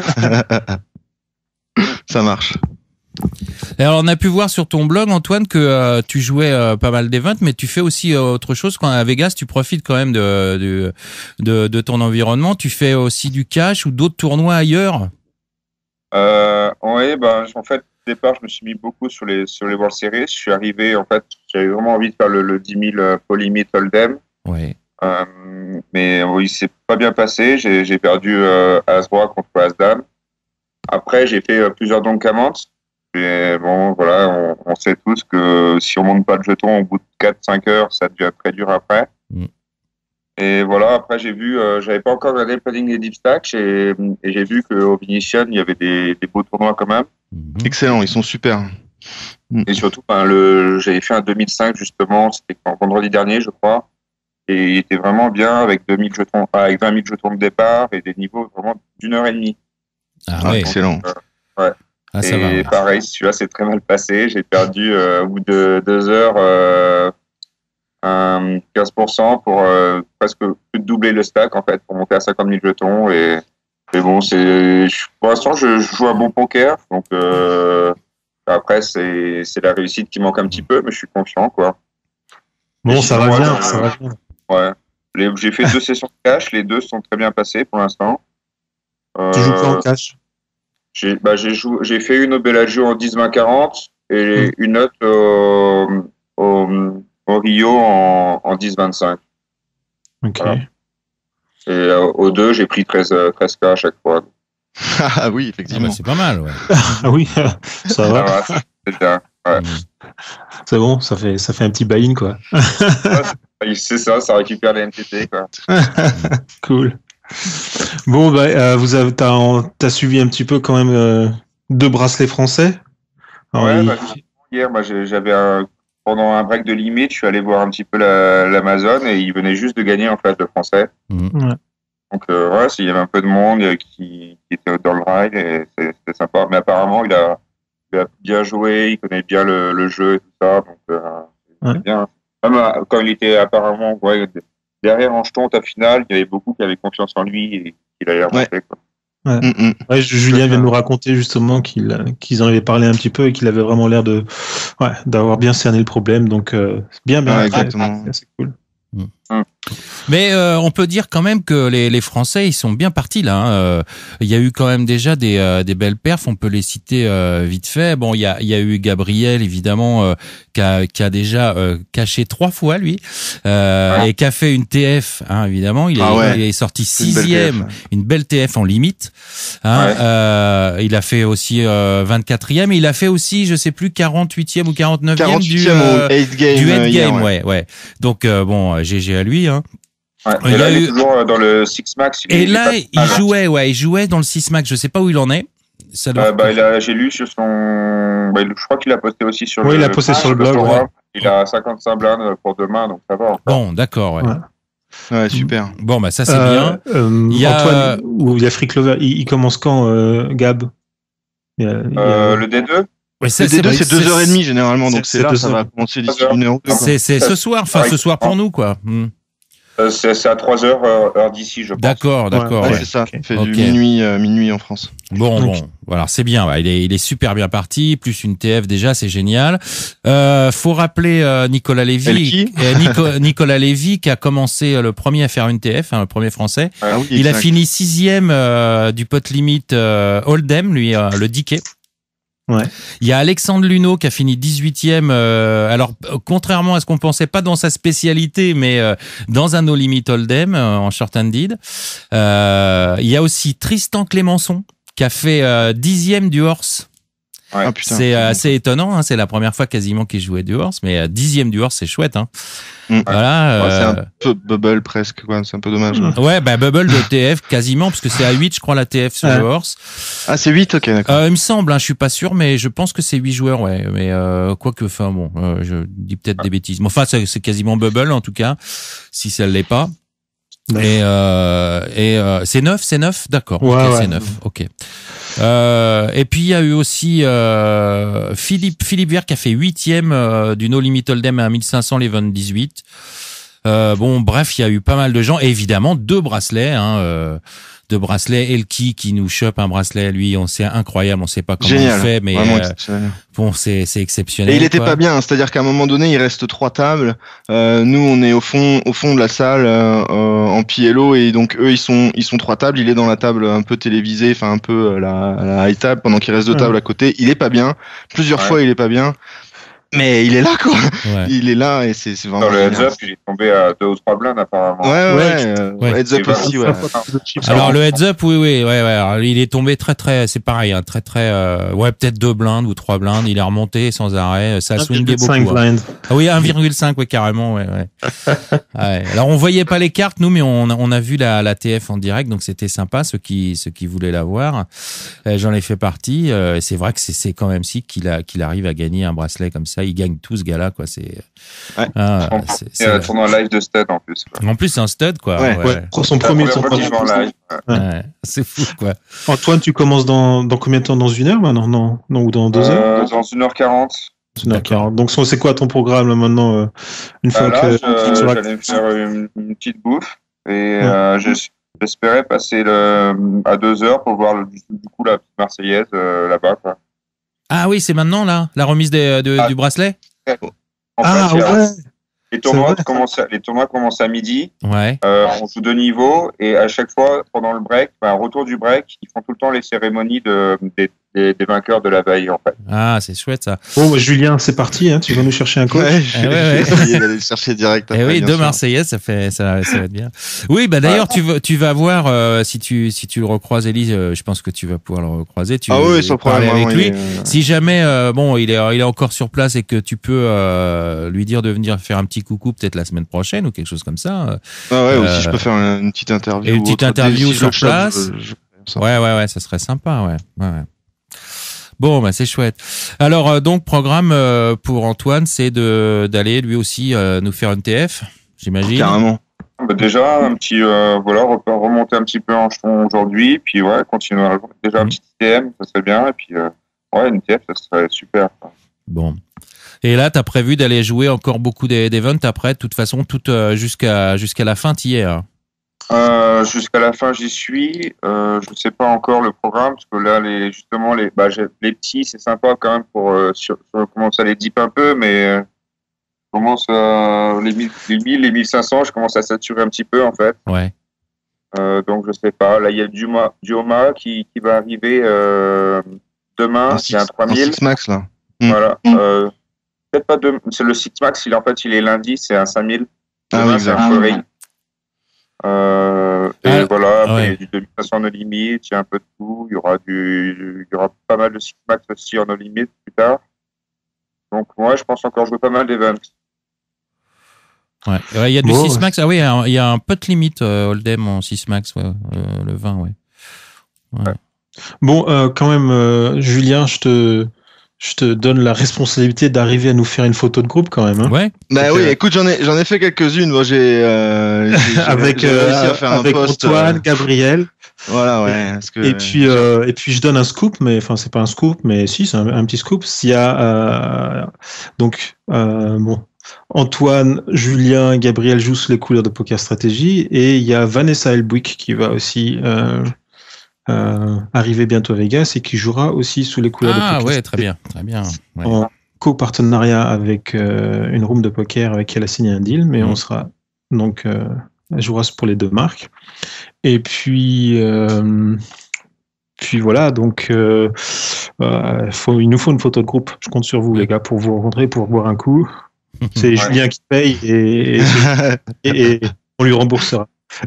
Ça marche. Et alors, on a pu voir sur ton blog, Antoine, que euh, tu jouais euh, pas mal d'events, mais tu fais aussi euh, autre chose. Quand à Vegas, tu profites quand même de de de, de ton environnement. Tu fais aussi du cash ou d'autres tournois ailleurs. Euh, oui, ben en fait. Au départ, je me suis mis beaucoup sur les sur les World Series. Je suis arrivé, en fait, j'avais vraiment envie de faire le, le dix mille Polimit Hold'em. Oui. Euh, mais oui, c'est pas bien passé. J'ai, j'ai perdu euh, As-Roi contre As-Dame. Après, j'ai fait euh, plusieurs Donkaments. Et bon, voilà, on, on sait tous que si on monte pas de jetons au bout de quatre cinq heures, ça devient très dur après. Mm. Et voilà, après, j'ai vu, euh, j'avais pas encore regardé le planning des Deep Stacks et, et j'ai vu qu'au Venetian, il y avait des, des beaux tournois quand même. Mmh. Excellent, ils sont super. Et surtout, ben, le, j'avais fait un deux mille cinq justement, c'était vendredi dernier, je crois, et il était vraiment bien avec deux mille jetons, avec vingt mille jetons de départ et des niveaux vraiment d'une heure et demie. Ah, ah ouais, excellent. Donc, euh, ouais. Ah, ça et va, pareil, ouais. Celui-là c'est très mal passé. J'ai perdu euh, au bout de deux heures euh, un quinze pour cent pour euh, presque plus de doubler le stack en fait pour monter à cinquante mille jetons et Mais bon, c'est pour l'instant, je, je joue un bon poker, donc euh, après c'est c'est la réussite qui manque un petit peu, mais je suis confiant, quoi. Bon, ça va moi, bien, je, ça va bien. Ouais, les, j'ai fait deux sessions de cash, les deux sont très bien passées pour l'instant. Euh, tu joues quoi en cash? J'ai bah j'ai joué, j'ai fait une au Bellagio en dix vingt quarante et mmh. une autre au, au, au Rio en, en dix vingt-cinq. Ok. Voilà. Et euh, aux deux, j'ai pris treize K à chaque fois. Ah oui, effectivement. Ah bah c'est pas mal, ouais. Ah oui, ça va. Ça va, c'est bien. Ouais. C'est bon, ça fait, ça fait un petit buy-in, quoi. Ouais, c'est ça, ça récupère les N T T, quoi. Cool. Bon, bah, euh, vous avez, t'as, t'as suivi un petit peu quand même euh, deux bracelets français. Alors, ouais, il... bah, hier, bah, j'avais un, pendant un break de limite, je suis allé voir un petit peu la, l'Amazon et il venait juste de gagner en face de français. Mmh. Ouais. Donc, euh, ouais, il y avait un peu de monde qui, qui était dans le rail et c'était sympa. Mais apparemment, il a, il a bien joué, il connaît bien le, le jeu et tout ça. Donc, euh, ouais. c'est bien. Même quand il était apparemment ouais, derrière en jeton à finale, il y avait beaucoup qui avaient confiance en lui et qu'il allait remonter. Ouais. Ouais. Mm-hmm. Ouais, Julien vient de nous raconter justement qu'il, qu'ils en avaient parlé un petit peu et qu'il avait vraiment l'air de, ouais, d'avoir bien cerné le problème. Donc, euh, bien, bien. Ouais, exactement. C'est cool. Mmh. Mais euh, on peut dire quand même que les, les Français ils sont bien partis là. Hein. Euh, il y a eu quand même déjà des, euh, des belles perfs. On peut les citer euh, vite fait. Bon, il y a, il y a eu Gabriel évidemment euh, qui, a, qui a déjà euh, caché trois fois lui euh, ouais. et qui a fait une T F. Hein, évidemment, il est, ah ouais. il est sorti sixième, une, une belle T F en limite. Hein, ouais. euh, il a fait aussi euh, vingt-quatrième. Et il a fait aussi, je sais plus, quarante-huitième ou quarante-neuvième, quarante-huitième du euh, eight game. Du head game, ouais. ouais, ouais. Donc euh, bon, G G à lui. Hein. Ouais, il, là, il eu... est toujours dans le six max. Et il là, il jouait, ouais, il jouait dans le six max. Je sais pas où il en est. Ça doit... euh, bah, il a, j'ai lu sur son, bah, je crois qu'il a posté aussi sur oui, le. Oui, il a posté sur le blog. Ouais. Il a cinquante-cinq blindes pour demain, donc ça va. Bon, d'accord, ouais. ouais. Ouais, super. Bon, bah ça c'est euh, bien. Euh, il y a Antoine ou il y a Free Clover. Il, il commence quand, euh, Gab il y a, il y a... Euh, Le D deux. Ouais, ça, le D deux, c'est deux heures trente généralement, donc c'est, c'est là, ça va commencer d'ici une heure. C'est, c'est ce soir, enfin ce soir pour nous, quoi. Hmm. C'est, c'est à trois heures, heure d'ici, je pense. D'accord, d'accord. Ouais, ouais. C'est ça, okay. fait okay. du minuit, euh, minuit en France. Bon, okay. bon, voilà, c'est bien. Ouais, il est, il est super bien parti. Plus une T F déjà, c'est génial. Euh, faut rappeler euh, Nicolas Lévy, euh, Nico, Nicolas Lévy qui a commencé euh, le premier à faire une T F, hein, le premier français. Ah, oui, il exact. a fini sixième euh, du pot limit euh, Hold'em, lui, euh, le D K. Ouais. Il y a Alexandre Luneau qui a fini dix-huitième. Euh, alors, contrairement à ce qu'on pensait, pas dans sa spécialité, mais euh, dans un No Limit Hold'em euh, en short-handed. Euh, il y a aussi Tristan Clémençon qui a fait euh, dixième du horse. Ouais. Ah, putain, c'est assez étonnant, hein, c'est la première fois quasiment qu'il jouait du horse, mais euh, dixième du horse, c'est chouette. Hein. Mmh. Voilà. Ouais, c'est euh... un peu bubble presque, quoi. C'est un peu dommage. Mmh. Ouais, bah bubble de T F quasiment, parce que c'est à huit, je crois, la T F sur ouais. le horse. Ah, c'est huit, ok, d'accord. Euh, il me semble, hein, je suis pas sûr, mais je pense que c'est huit joueurs, ouais. Mais euh, quoique, enfin bon, euh, je dis peut-être ah. des bêtises. Mais enfin, c'est, c'est quasiment bubble en tout cas, si ça ne l'est pas. Neuf. Et, euh, et euh, c'est neuf, c'est neuf, d'accord. Ouais, okay, ouais. C'est neuf, ok. Euh, et puis il y a eu aussi euh, Philippe Philippe Vert qui a fait huitième euh, du No Limit Hold'em à mille cinq cents Leven dix-huit. Euh, bon, bref, il y a eu pas mal de gens. Et évidemment, deux bracelets, hein, euh, deux bracelets. Elki qui nous chope un bracelet, lui, on sait incroyable, on sait pas comment Génial, il fait, mais euh, bon, c'est c'est exceptionnel. Et il était quoi. pas bien, hein, c'est-à-dire qu'à un moment donné, il reste trois tables. Euh, nous, on est au fond, au fond de la salle euh, en P L O, et donc eux, ils sont, ils sont trois tables. Il est dans la table un peu télévisée, enfin un peu la, la high table, pendant qu'il reste deux tables ouais. à côté. Il est pas bien. Plusieurs ouais. fois, il est pas bien. Mais il est là, quoi. Ouais. Il est là et c'est, c'est vraiment. Dans le heads up, il est tombé à deux ou trois blindes, apparemment. Ouais, ouais, ouais. Euh, ouais. Heads up aussi, ouais. Alors, le heads up, oui, oui, ouais, ouais. Alors, il est tombé très, très, c'est pareil, hein, très, très, euh, ouais, peut-être deux blindes ou trois blindes. Il est remonté sans arrêt. Ça a swingé beaucoup. Hein. Ah oui, un virgule cinq, ouais, carrément, ouais, ouais. ouais. Alors, on voyait pas les cartes, nous, mais on, on a vu la, la T F en direct, donc c'était sympa, ceux qui, ceux qui voulaient la voir. Euh, j'en ai fait partie. Euh, c'est vrai que c'est, c'est quand même si qu'il a, qu'il arrive à gagner un bracelet comme ça. Il gagne tout ce gars-là, quoi. C'est. Ouais. Ah, c'est, c'est un tournoi live de stud en plus. Quoi. En plus, c'est un stud, quoi. Ouais. ouais. ouais. Son, son premier, son premier live. Ouais. Ouais. C'est fou, quoi. Antoine, tu commences dans, dans combien de temps? Dans une heure, maintenant? Non, non, ou dans deux heures? euh, Dans une heure quarante. une heure quarante. Donc, c'est quoi ton programme, là, maintenant, euh, une fois euh, là, que. Je, tu j'allais me faire une, une petite bouffe et ouais. euh, j'espérais passer le, à deux heures pour voir le, du coup la petite Marseillaise euh, là-bas, quoi. Ah oui, c'est maintenant, là, la remise des, de, ah. du bracelet? En ah fait, ouais. Les tournois, commencent à, les tournois commencent à midi. Ouais. Euh, on joue deux niveaux et à chaque fois, pendant le break, ben, au retour du break, ils font tout le temps les cérémonies de, des, des, des vainqueurs de la veille, en fait. Ah, c'est chouette ça. Bon, Julien, c'est parti. Hein, tu vas nous chercher un coach. Ouais, je vais essayer d'aller le chercher direct. Après, eh oui, deux Marseillais, ça fait, ça, ça va être bien. Oui, bah d'ailleurs, ah. tu vas, tu vas voir euh, si tu, si tu le recroises, Elie. Euh, je pense que tu vas pouvoir le recroiser. Tu ah oui, sans parler problème avec lui. Euh... Si jamais, euh, bon, il est, il est encore sur place et que tu peux euh, lui dire de venir faire un petit coucou, peut-être la semaine prochaine ou quelque chose comme ça. Ah ouais, euh, ou si je peux faire une petite interview. Une petite interview sur place. Shop, je, je... Ouais, ouais, ouais, ça serait sympa, ouais. ouais, ouais. Bon, bah c'est chouette. Alors, euh, donc, programme euh, pour Antoine, c'est de d'aller lui aussi euh, nous faire une T F, j'imagine. Carrément. Bah déjà, un petit, euh, voilà, remonter un petit peu en jeton aujourd'hui, puis ouais, continuer à déjà mmh. un petit T M, ça serait bien, et puis euh, ouais, une T F, ça serait super. Quoi. Bon. Et là, t'as prévu d'aller jouer encore beaucoup d'events après, de toute façon, tout euh, jusqu'à jusqu'à la fin, t'y es. Hein. Euh, jusqu'à la fin, j'y suis. Euh, je ne sais pas encore le programme parce que là, les, justement, les, bah, les petits, c'est sympa quand même pour euh, sur, sur, commence à les dip un peu, mais euh, je commence à, les, mille, les mille, les mille cinq cents, je commence à saturer un petit peu en fait. Ouais. Euh, donc je sais pas. Là, il y a du Duoma qui, qui va arriver euh, demain. Il y a un trois mille. Un six max là. Voilà. Mm. Euh, peut-être pas de. C'est le six max. Il en fait, il est lundi. C'est un cinq mille. Ah oui, exact. Euh, et ah, voilà, après, ouais. il y a du deux mille cinq cents no limit, il y a un peu de tout, il y aura du, il y aura pas mal de six max aussi en no limit plus tard. Donc, moi, je pense encore jouer pas mal d'events. Ouais, il y a du bon, six max, ah oui, il y a un pot limit, euh, Hold'em en six max, ouais, euh, le vingt, ouais. ouais. ouais. Bon, euh, quand même, euh, Julien, je te, je te donne la responsabilité d'arriver à nous faire une photo de groupe quand même. Hein. Ouais. Bah Donc, oui, euh... écoute, j'en ai, j'en ai fait quelques-unes. Moi, j'ai, euh, j'ai, j'ai avec, j'ai euh, réussi à faire avec un post. Antoine, euh... Gabriel. Voilà, ouais. Parce que, et puis, euh, et puis, je donne un scoop, mais enfin, c'est pas un scoop, mais si, c'est un, un petit scoop. S'il y a, euh, donc, euh, bon, Antoine, Julien, Gabriel jouent sous les couleurs de Poker Stratégie, et il y a Vanessa Elbwick qui va aussi. Euh, Euh, arriver bientôt à Vegas et qui jouera aussi sous les couleurs ah, de Poker. Ah ouais, très bien, très bien. Ouais. En co-partenariat avec euh, une room de poker avec qui elle a signé un deal, mais mmh. on sera donc euh, elle jouera pour les deux marques. Et puis euh, puis voilà, donc euh, euh, faut, il nous faut une photo de groupe. Je compte sur vous les gars pour vous rencontrer, pour boire un coup. C'est ouais. Julien qui paye et, et, et, et on lui remboursera.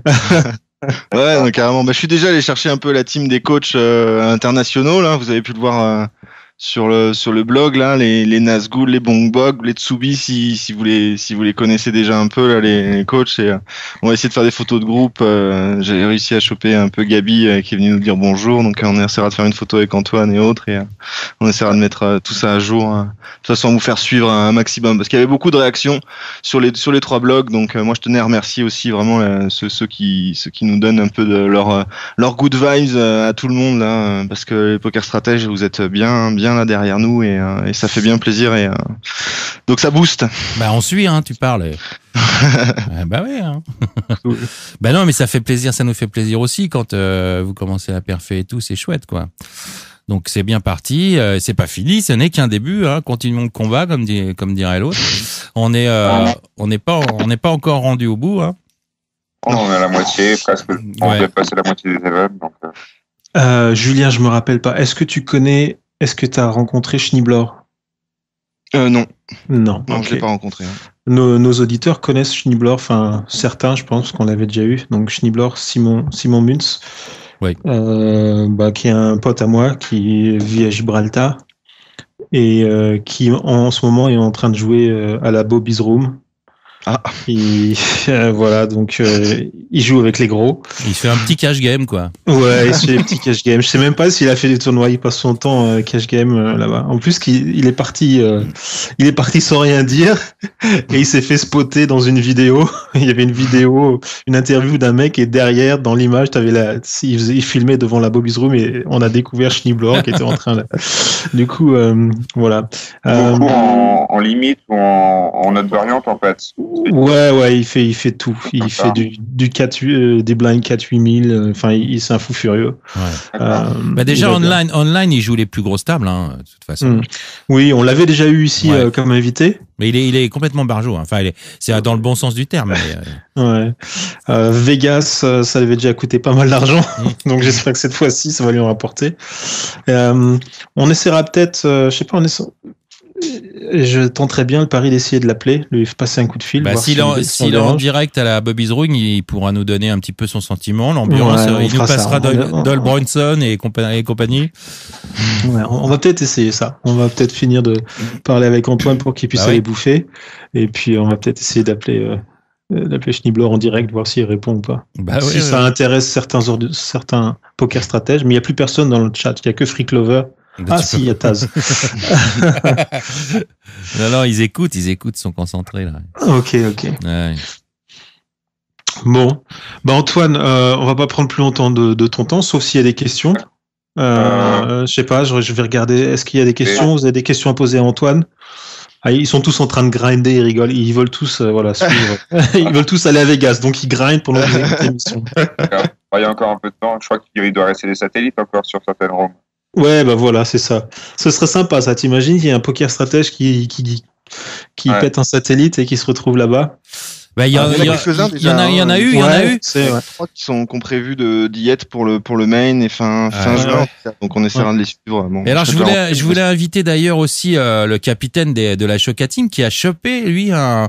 Ouais, donc carrément. Bah, je suis déjà allé chercher un peu la team des coachs euh, internationaux. Là, vous avez pu le voir euh, sur le sur le blog là, les les Nazgul, les Bongbog, les Tsubi, si si vous les si vous les connaissez déjà un peu là, les, les coachs. Et, euh, on va essayer de faire des photos de groupe. Euh, j'ai réussi à choper un peu Gabi euh, qui est venu nous dire bonjour. Donc on essaiera de faire une photo avec Antoine et autres et euh, on essaiera de mettre euh, tout ça à jour. Hein. De toute façon, vous faire suivre un maximum parce qu'il y avait beaucoup de réactions sur les sur les trois blogs. Donc euh, moi je tenais à remercier aussi vraiment euh, ceux ceux qui ceux qui nous donnent un peu de leur euh, leur good vibes euh, à tout le monde là euh, parce que les poker stratèges vous êtes bien bien là derrière nous et, euh, et ça fait bien plaisir et euh, donc ça booste. Bah on suit hein, tu parles. euh, bah oui. Hein. Bah non mais ça fait plaisir, ça nous fait plaisir aussi quand euh, vous commencez à perfer et tout, c'est chouette quoi. Donc c'est bien parti, euh, c'est pas fini, ce n'est qu'un début. Hein. Continuons le combat comme dit, comme dirait l'autre. On est euh, on n'est pas on n'est pas encore rendu au bout. Hein. On est à la moitié presque. On ouais. devait passer la moitié des événements. Donc, euh... Euh, Julien, je me rappelle pas. Est-ce que tu connais Est-ce que tu as rencontré Schneeblor? Euh, non. Non, non okay. je l'ai pas rencontré. Hein. Nos, nos auditeurs connaissent Schneeblor, enfin certains, je pense qu'on l'avait déjà eu. Donc Schneeblor, Simon, Simon Muntz, oui. euh, bah, qui est un pote à moi qui vit à Gibraltar et euh, qui en ce moment est en train de jouer euh, à la Bobby's Room. Ah. Il, euh, voilà, donc euh, il joue avec les gros. Il fait un petit cash game, quoi. Ouais, il fait des petits cash games. Je sais même pas s'il a fait des tournois. Il passe son temps euh, cash game euh, là-bas. En plus, qu'il, il est parti, euh, il est parti sans rien dire et il s'est fait spotter dans une vidéo. Il y avait une vidéo, une interview d'un mec et derrière, dans l'image, t'avais la, il, faisait, il filmait devant la Bobby's Room et on a découvert Schneeblor qui était en train de. Du coup, euh, voilà. Euh, Beaucoup en, en limite ou en, en autre variante en fait. Ouais, ouais, il fait, il fait tout. Il fait du, du quatre, euh, des blinds quatre huit mille. Enfin, il, c'est un fou furieux. Ouais. Euh, bah déjà, online, online, il joue les plus grosses tables, hein, de toute façon. Mmh. Oui, on l'avait déjà eu ici ouais. euh, comme invité. Mais il est, il est complètement barjot. Hein. Enfin, il est, c'est dans le bon sens du terme. Mais, euh... Ouais. Euh, Vegas, euh, ça avait déjà coûté pas mal d'argent. Mmh. Donc, j'espère que cette fois-ci, ça va lui en rapporter. Euh, on essaiera peut-être, euh, je sais pas, on essa... je tenterai bien le pari d'essayer de l'appeler, lui passer un coup de fil. Bah, s'il est si si en direct à la Bobby's Ring, il pourra nous donner un petit peu son sentiment, l'ambiance. Ouais, il nous passera Dol Bronson et compagnie. Ouais, on va peut-être essayer ça. On va peut-être finir de parler avec Antoine pour qu'il puisse bah aller oui. bouffer. Et puis, on va peut-être essayer d'appeler, euh, d'appeler Schneebler en direct, voir s'il répond ou pas. Bah si oui, ça oui. intéresse certains, ordres, certains poker stratèges. Mais il n'y a plus personne dans le chat. Il n'y a que Freak Lover. Ah si, il y a Taz. non, non, ils écoutent, ils écoutent, ils sont concentrés là. Ok, ok. Ouais. Bon, bah Antoine, euh, on va pas prendre plus longtemps de, de ton temps, sauf s'il y a des questions. Euh, euh... Je sais pas, je, je vais regarder. Est-ce qu'il y a des questions? Vous avez des questions à poser à Antoine? Ah, ils sont tous en train de grinder, ils rigolent. Ils veulent tous, euh, voilà, suivre. Ils veulent tous aller à Vegas, donc ils grindent pendant l'émission. Il y a encore un peu de temps. Je crois qu'il doit rester des satellites encore sur certaines rondes. Ouais, bah voilà, c'est ça. Ce serait sympa, ça. T'imagines qu'il y a un poker stratège qui qui qui ouais. pète un satellite et qui se retrouve là-bas. Bah, il y, ah, y, y, y, y en a, il y en a eu, il y en a eu. C'est ouais. trois qui sont qui ont prévu de d'y être pour le pour le main et fin ah, fin ouais, juin. Ouais. Donc on essaiera ouais. de les suivre. Bon, et alors je voulais je voulais inviter d'ailleurs aussi euh, le capitaine des, de la Choca Team qui a chopé lui un,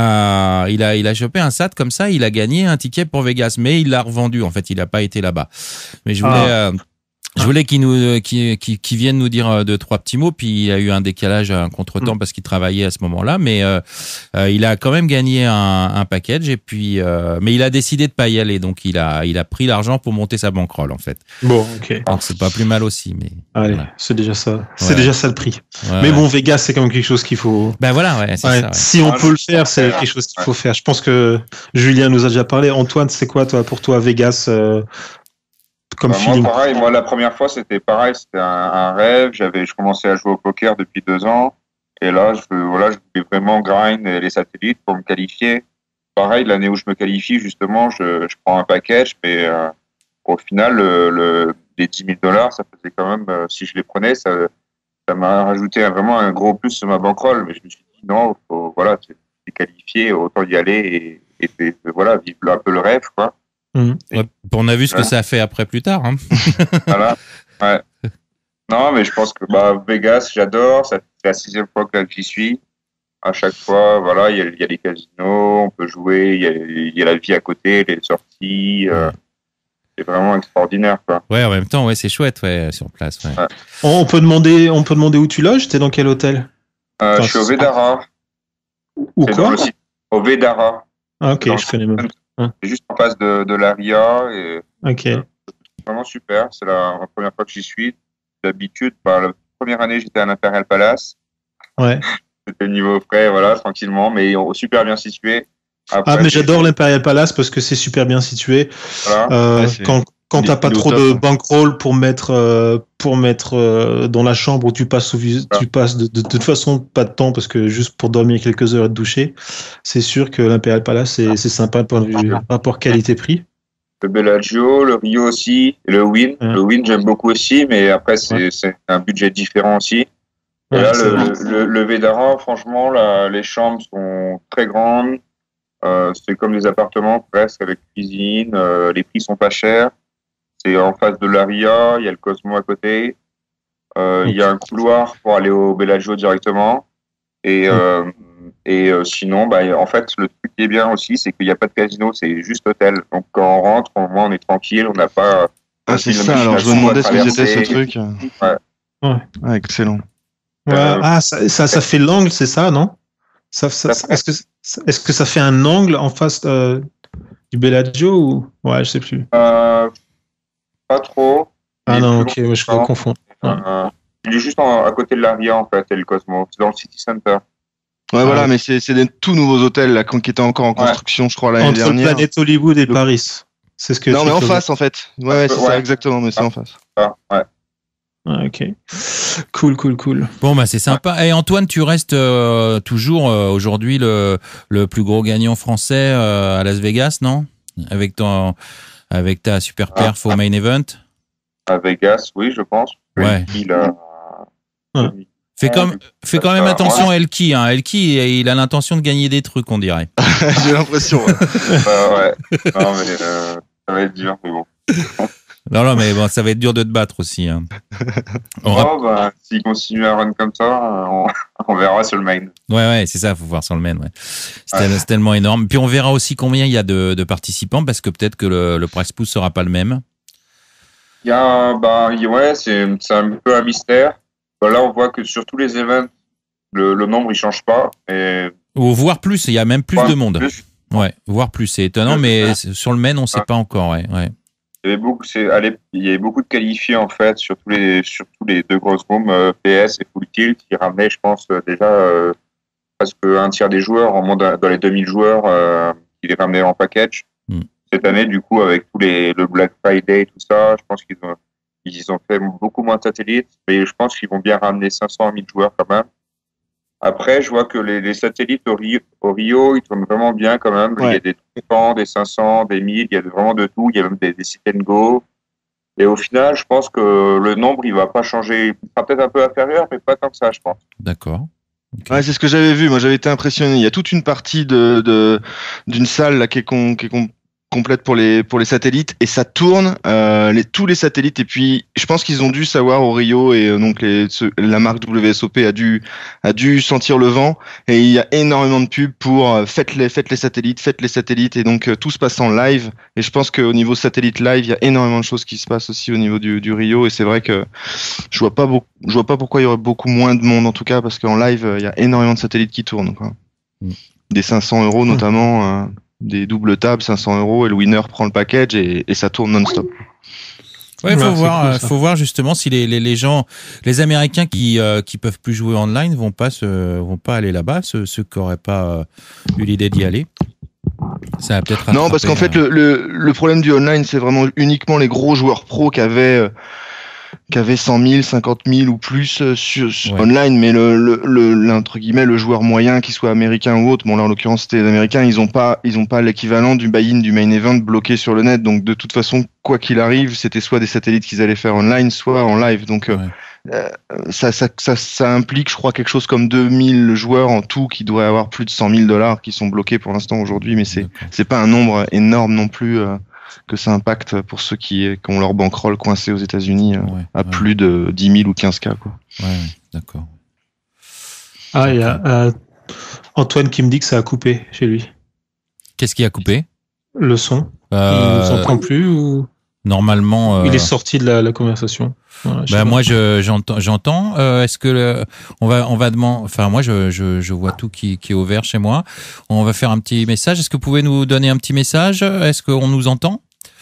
un il a il a chopé un sat comme ça. Il a gagné un ticket pour Vegas, mais il l'a revendu. En fait, il a pas été là-bas. Mais je voulais ah. euh, Je voulais qu'il nous, qu'il, qu'il, qu'il vienne nous dire deux, trois petits mots, puis il y a eu un décalage, un contretemps mmh. parce qu'il travaillait à ce moment-là, mais euh, euh, il a quand même gagné un, un package et puis, euh, mais il a décidé de pas y aller, donc il a, il a pris l'argent pour monter sa bankroll en fait. Bon, ok. Donc c'est pas plus mal aussi, mais. Allez, voilà. c'est déjà ça, c'est ouais. déjà ça le prix. Ouais, mais bon, ouais. Vegas, c'est quand même quelque chose qu'il faut. Ben voilà, ouais. C'est ouais. ça, ouais. Si on ah, peut le faire, c'est quelque chose qu'il faut faire. Je pense que Julien nous a déjà parlé. Antoine, c'est quoi toi pour toi Vegas? Euh... Comme bah, moi, pareil, moi, la première fois, c'était pareil, c'était un, un rêve. J'avais, je commençais à jouer au poker depuis deux ans. Et là, je, voilà, je voulais vraiment grind les satellites pour me qualifier. Pareil, l'année où je me qualifie, justement, je, je prends un package, mais euh, au final, le, le, les dix mille dollars, ça faisait quand même, euh, si je les prenais, ça, ça m'a rajouté un, vraiment un gros plus sur ma bankroll. Mais je me suis dit, non, faut, voilà, tu es qualifié, autant y aller et, et, et, et voilà, vivre un peu le rêve, quoi. Mmh. Ouais, on a vu ce que ça a fait après plus tard. Hein. Voilà. Ouais. Non, mais je pense que bah, Vegas, j'adore. C'est la sixième fois que j'y suis. À chaque fois, voilà, il y a, y a les casinos, on peut jouer, il y a, y a la vie à côté, les sorties. Euh, c'est vraiment extraordinaire, quoi. Ouais, en même temps, ouais, c'est chouette, ouais, sur place. Ouais. Ouais. On peut demander, on peut demander où tu loges. T'es dans quel hôtel? euh, enfin, Je suis au Vedara. Où quoi? Au Vedara. Ah, ok, je connais même. Hein. C'est juste en face de, de l'Aria. Et ok. Euh, c'est vraiment super. C'est la, la première fois que j'y suis. D'habitude, bah, la première année, j'étais à l'Imperial Palace. Ouais. C'était le niveau frais, voilà, tranquillement, mais super bien situé. Après, ah, mais j'adore l'Imperial Palace parce que c'est super bien situé. Voilà. Euh, ouais, quand quand t'as pas trop top, de bankroll pour mettre euh, pour mettre euh, dans la chambre où tu passes au, ah. tu passes de, de, de toute façon pas de temps parce que juste pour dormir quelques heures et te doucher, c'est sûr que l'Imperial Palace c'est ah. c'est sympa pour le rapport qualité-prix. Le Bellagio, le Rio aussi, le Wynn. Ouais. Le Wynn j'aime beaucoup aussi, mais après c'est ouais. c'est un budget différent aussi. Et ouais, là le, le, le, le Vedara, franchement, là, les chambres sont très grandes. Euh, c'est comme des appartements presque avec cuisine. Euh, les prix sont pas chers. C'est en face de l'Aria, il y a le Cosmo à côté. Euh, okay. Il y a un couloir pour aller au Bellagio directement. Et, euh, et euh, sinon, bah, en fait, le truc qui est bien aussi, c'est qu'il n'y a pas de casino, c'est juste hôtel. Donc quand on rentre, au moins on est tranquille, on n'a pas. Ah, c'est ça, alors je me demandais ce que c'était ce truc. Ouais. Ouais. Ah, excellent. Ouais, euh, ah, ça, ça, ça fait l'angle, c'est ça, non ça, ça, ça, Est-ce que, est-ce que ça fait un angle en face euh, du Bellagio ou... Ouais, je sais plus. Euh, pas trop. Ah non, ok, ouais, je me confonds. Ouais. Euh, il est juste en, à côté de l'Aria, en fait, et le Cosmo. C'est dans le City Center. Ouais, ouais. Voilà, mais c'est, c'est des tout nouveaux hôtels là, qui étaient encore en construction, ouais. je crois, l'année Entre dernière. Entre Planet Hollywood et le... Paris. C'est ce que non, mais en face, en fait. Ouais, ouais, c'est ouais. ça, exactement, mais c'est ah. en face. Ah, ouais. Ah, ok. Cool, cool, cool. Bon, bah, c'est sympa. Et Antoine, tu restes euh, toujours euh, aujourd'hui le, le plus gros gagnant français euh, à Las Vegas, non? Avec ton, avec ta super perf ah, au main event? À Vegas, oui, je pense. Ouais. Il a... ouais. Fais, comme, fais quand même attention à Elki. Hein. Elki, il a l'intention de gagner des trucs, on dirait. J'ai l'impression. Ouais. euh, ouais. Non, mais euh, ça va être dur, mais bon. Non, non, mais bon, ça va être dur de te battre aussi. Hein. On oh, bah, s'il continue à run comme ça, on, on verra sur le main. Ouais, ouais, c'est ça, faut voir sur le main. Ouais. C'est, ouais. c'est tellement énorme. Puis on verra aussi combien il y a de, de participants, parce que peut-être que le, le prize pool sera pas le même. Il y a, bah, ouais, c'est, c'est un peu un mystère. Bah, là, on voit que sur tous les events, le, le nombre il change pas. Et... Ou voire plus, il y a même plus ouais, de monde. Plus. Ouais, voire plus, c'est étonnant, plus, mais ouais. sur le main, on sait ouais. pas encore. Ouais, ouais. Il y avait beaucoup, c'est, allez, il y avait beaucoup de qualifiés en fait sur tous les, sur tous les deux grosses rooms, euh, P S et Full Tilt, qui ramenaient, je pense, euh, déjà euh, presque un tiers des joueurs, en moins dans les deux mille joueurs, euh, qui les ramenaient en package. Mm. Cette année, du coup, avec tous les le Black Friday et tout ça, je pense qu'ils ont ils ont fait beaucoup moins de satellites, mais je pense qu'ils vont bien ramener cinq cents à mille joueurs quand même. Après, je vois que les, les satellites au Rio, au Rio, ils tournent vraiment bien quand même. Ouais. Il y a des trois cents, des cinq cents, des mille, il y a vraiment de tout. Il y a même des, des sit and go. Et au final, je pense que le nombre, il va pas changer. Il sera peut-être un peu inférieur, mais pas tant que ça, je pense. D'accord. Okay. Ouais, c'est ce que j'avais vu. Moi, j'avais été impressionné. Il y a toute une partie de, de d'une salle là qui est, con, qui est con, complète pour les pour les satellites et ça tourne euh, les tous les satellites et puis je pense qu'ils ont dû savoir au Rio et euh, donc les ce, la marque W S O P a dû a dû sentir le vent et il y a énormément de pubs pour euh, faites les faites les satellites faites les satellites et donc euh, tout se passe en live et je pense qu'au niveau satellite live il y a énormément de choses qui se passent aussi au niveau du du Rio et c'est vrai que je vois pas beaucoup je vois pas pourquoi il y aurait beaucoup moins de monde en tout cas parce qu'en live euh, il y a énormément de satellites qui tournent quoi. Mm. Des cinq cents euros notamment. Euh, des doubles tables, cinq cents euros, et le winner prend le package et, et ça tourne non-stop. Ouais, faut ouais, voir, cool, faut voir justement si les, les, les gens, les Américains qui, euh, qui peuvent plus jouer online vont pas se, vont pas aller là-bas, ceux, ceux qui auraient pas euh, eu l'idée d'y aller. Ça va peut-être non, parce qu'en fait, le, le, le problème du online, c'est vraiment uniquement les gros joueurs pros qui avaient, euh, qui avait cent mille, cinquante mille ou plus sur, sur ouais. online, mais le, le, le, entre guillemets, le joueur moyen, qu'il soit américain ou autre, bon là en l'occurrence c'était les Américains, ils ont pas, ils ont pas l'équivalent du buy-in du main event bloqué sur le net, donc de toute façon, quoi qu'il arrive, c'était soit des satellites qu'ils allaient faire online, soit en live, donc ouais. euh, ça, ça, ça, ça implique, je crois, quelque chose comme deux mille joueurs en tout qui devraient avoir plus de cent mille dollars qui sont bloqués pour l'instant aujourd'hui, mais c'est, D'accord. c'est pas un nombre énorme non plus. Euh, que ça impacte pour ceux qui, qui ont leur bankroll coincé aux États-Unis euh, ouais, à ouais. plus de dix mille ou quinze K. Quoi. Ouais, d'accord. Ah, il y a euh, Antoine qui me dit que ça a coupé chez lui. Qu'est-ce qui a coupé ? Le son. Euh... Il ne s'entend plus ou... Normalement. Euh... Il est sorti de la, la conversation. Voilà, ben moi je j'entends j'entends euh, est-ce que le, on va on va demander enfin moi je je je vois tout qui qui est ouvert chez moi. On va faire un petit message. Est-ce que vous pouvez nous donner un petit message ? Est-ce qu'on nous entend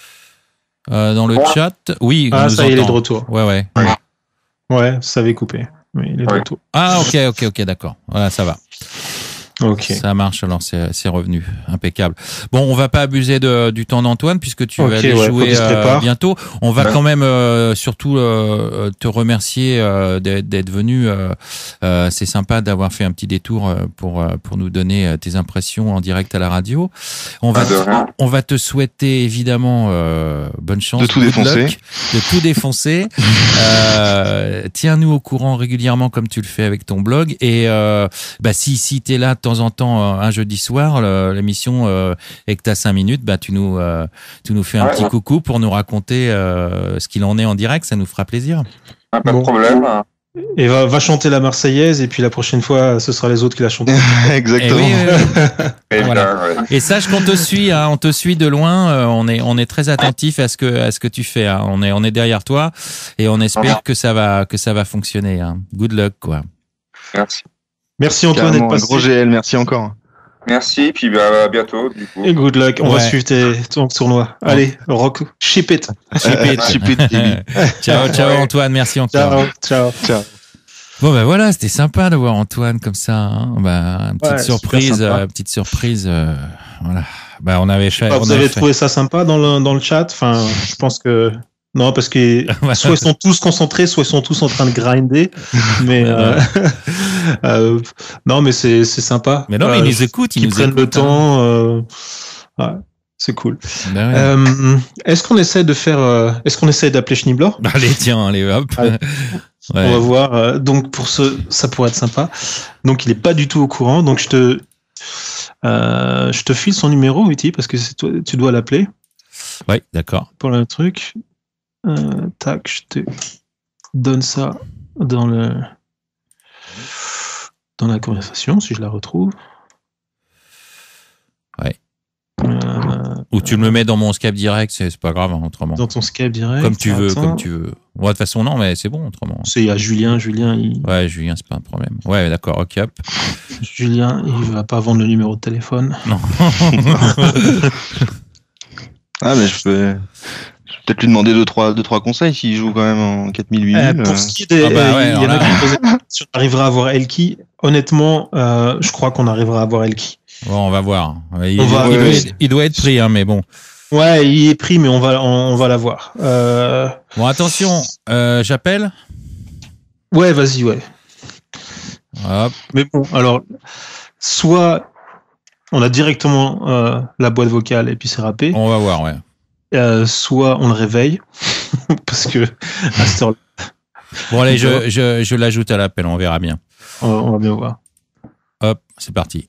euh, dans le chat ? Oui, ah, on nous ça entend. y est, il est de retour. Ouais ouais. Ouais, ça avait coupé. Mais il est de ouais. retour. Ah OK OK OK d'accord. Voilà, ça va. Ok. Ça marche, alors c'est, c'est revenu. Impeccable. Bon, on va pas abuser de, du temps d'Antoine puisque tu okay, vas aller ouais, jouer euh, bientôt. On va ouais. quand même euh, surtout euh, te remercier euh, d'être, d'être venu. Euh, euh, c'est sympa d'avoir fait un petit détour pour pour nous donner tes impressions en direct à la radio. On va te, on va te souhaiter évidemment euh, bonne chance, de tout défoncer, luck, de tout défoncer. euh, tiens-nous au courant régulièrement comme tu le fais avec ton blog et euh, bah si si t'es là de temps en temps un jeudi soir l'émission euh, et que t'as cinq minutes bah tu nous euh, tu nous fais un ouais, petit ouais. coucou pour nous raconter euh, ce qu'il en est en direct, ça nous fera plaisir. Ah, pas bon. de problème. Et va, va chanter la Marseillaise et puis la prochaine fois ce sera les autres qui la chantent. Exactement. Et, oui, euh, voilà. Et sache qu'on te suit, hein, on te suit de loin. Euh, on est on est très attentif à ce que à ce que tu fais. Hein. On est on est derrière toi et on espère que ça va que ça va fonctionner. Hein. Good luck quoi. Merci. Merci Antoine d'être passé. Un gros G L, merci encore. Merci, puis bah, à bientôt du coup. Et good luck, on ouais. va suivre tes, ton tournoi. Ouais. Allez, rock, ship it. Ship it. Ship it. Ciao, ciao ouais. Antoine, merci encore. Ciao, ciao, ciao. Bon ben voilà, c'était sympa d'avoir Antoine comme ça. Hein. Bah, une petite ouais, surprise, euh, petite surprise. Euh, voilà. Bah on avait. Bah, vous on avez avait trouvé fait... ça sympa dans le dans le chat. Enfin, je pense que. Non, parce que soit ils sont tous concentrés, soit ils sont tous en train de grinder. Mais euh, euh, non, mais c'est c'est sympa. Mais non, mais euh, ils nous écoutent, ils, ils nous prennent écoutent, le temps. Euh, ouais, c'est cool. Ben ouais. euh, est-ce qu'on essaie de faire euh, Est-ce qu'on essaie d'appeler Schneebler ? Allez, tiens, allez, hop. Allez. Ouais. On va voir. Euh, donc pour ce, ça pourrait être sympa. Donc il est pas du tout au courant. Donc je te, euh, je te file son numéro, Witty, parce que c'est toi, tu dois l'appeler. Oui, d'accord. Pour le truc. Euh, tac, je te donne ça dans le, dans la conversation, si je la retrouve. Ouais. Euh, Ou tu me le mets dans mon Skype direct, c'est, c'est pas grave, hein, autrement. Dans ton Skype direct. Comme tu veux, attends. comme tu veux. Ouais, de toute façon, non, mais c'est bon, autrement. C'est à Julien, Julien. Il... Ouais, Julien, c'est pas un problème. Ouais, d'accord, ok. Hop. Julien, il va pas vendre le numéro de téléphone. Non. Ah, mais je peux, je peux peut-être lui demander deux, trois, deux, trois conseils s'il joue quand même en quatre mille, huit mille. Euh, pour ce qui est des, ah bah ouais, il y en a qui posaient si on arrivera à avoir Elki. Honnêtement, euh, je crois qu'on arrivera à avoir Elki. Bon, on va voir. Il, on il, va, il, euh, doit, être, il doit être pris, hein, mais bon. Ouais, il est pris, mais on va, on, on va l'avoir. Euh... Bon, attention, euh, j'appelle. Ouais, vas-y, ouais. Hop. Mais bon, alors, soit on a directement euh, la boîte vocale et puis c'est rappé. On va voir, ouais. Euh, soit on le réveille parce que à cette heure-là. Bon, allez, je, je, je l'ajoute à l'appel, on verra bien. On, on va bien voir. Hop, c'est parti.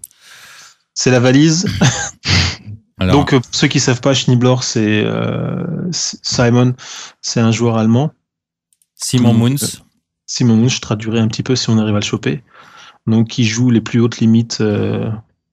C'est la valise. Alors. Donc, pour ceux qui savent pas, Schneebler, c'est, euh, c'est Simon, c'est un joueur allemand. Simon Munz. Euh, Simon Munz, je traduirai un petit peu si on arrive à le choper. Donc, qui joue les plus hautes limites euh,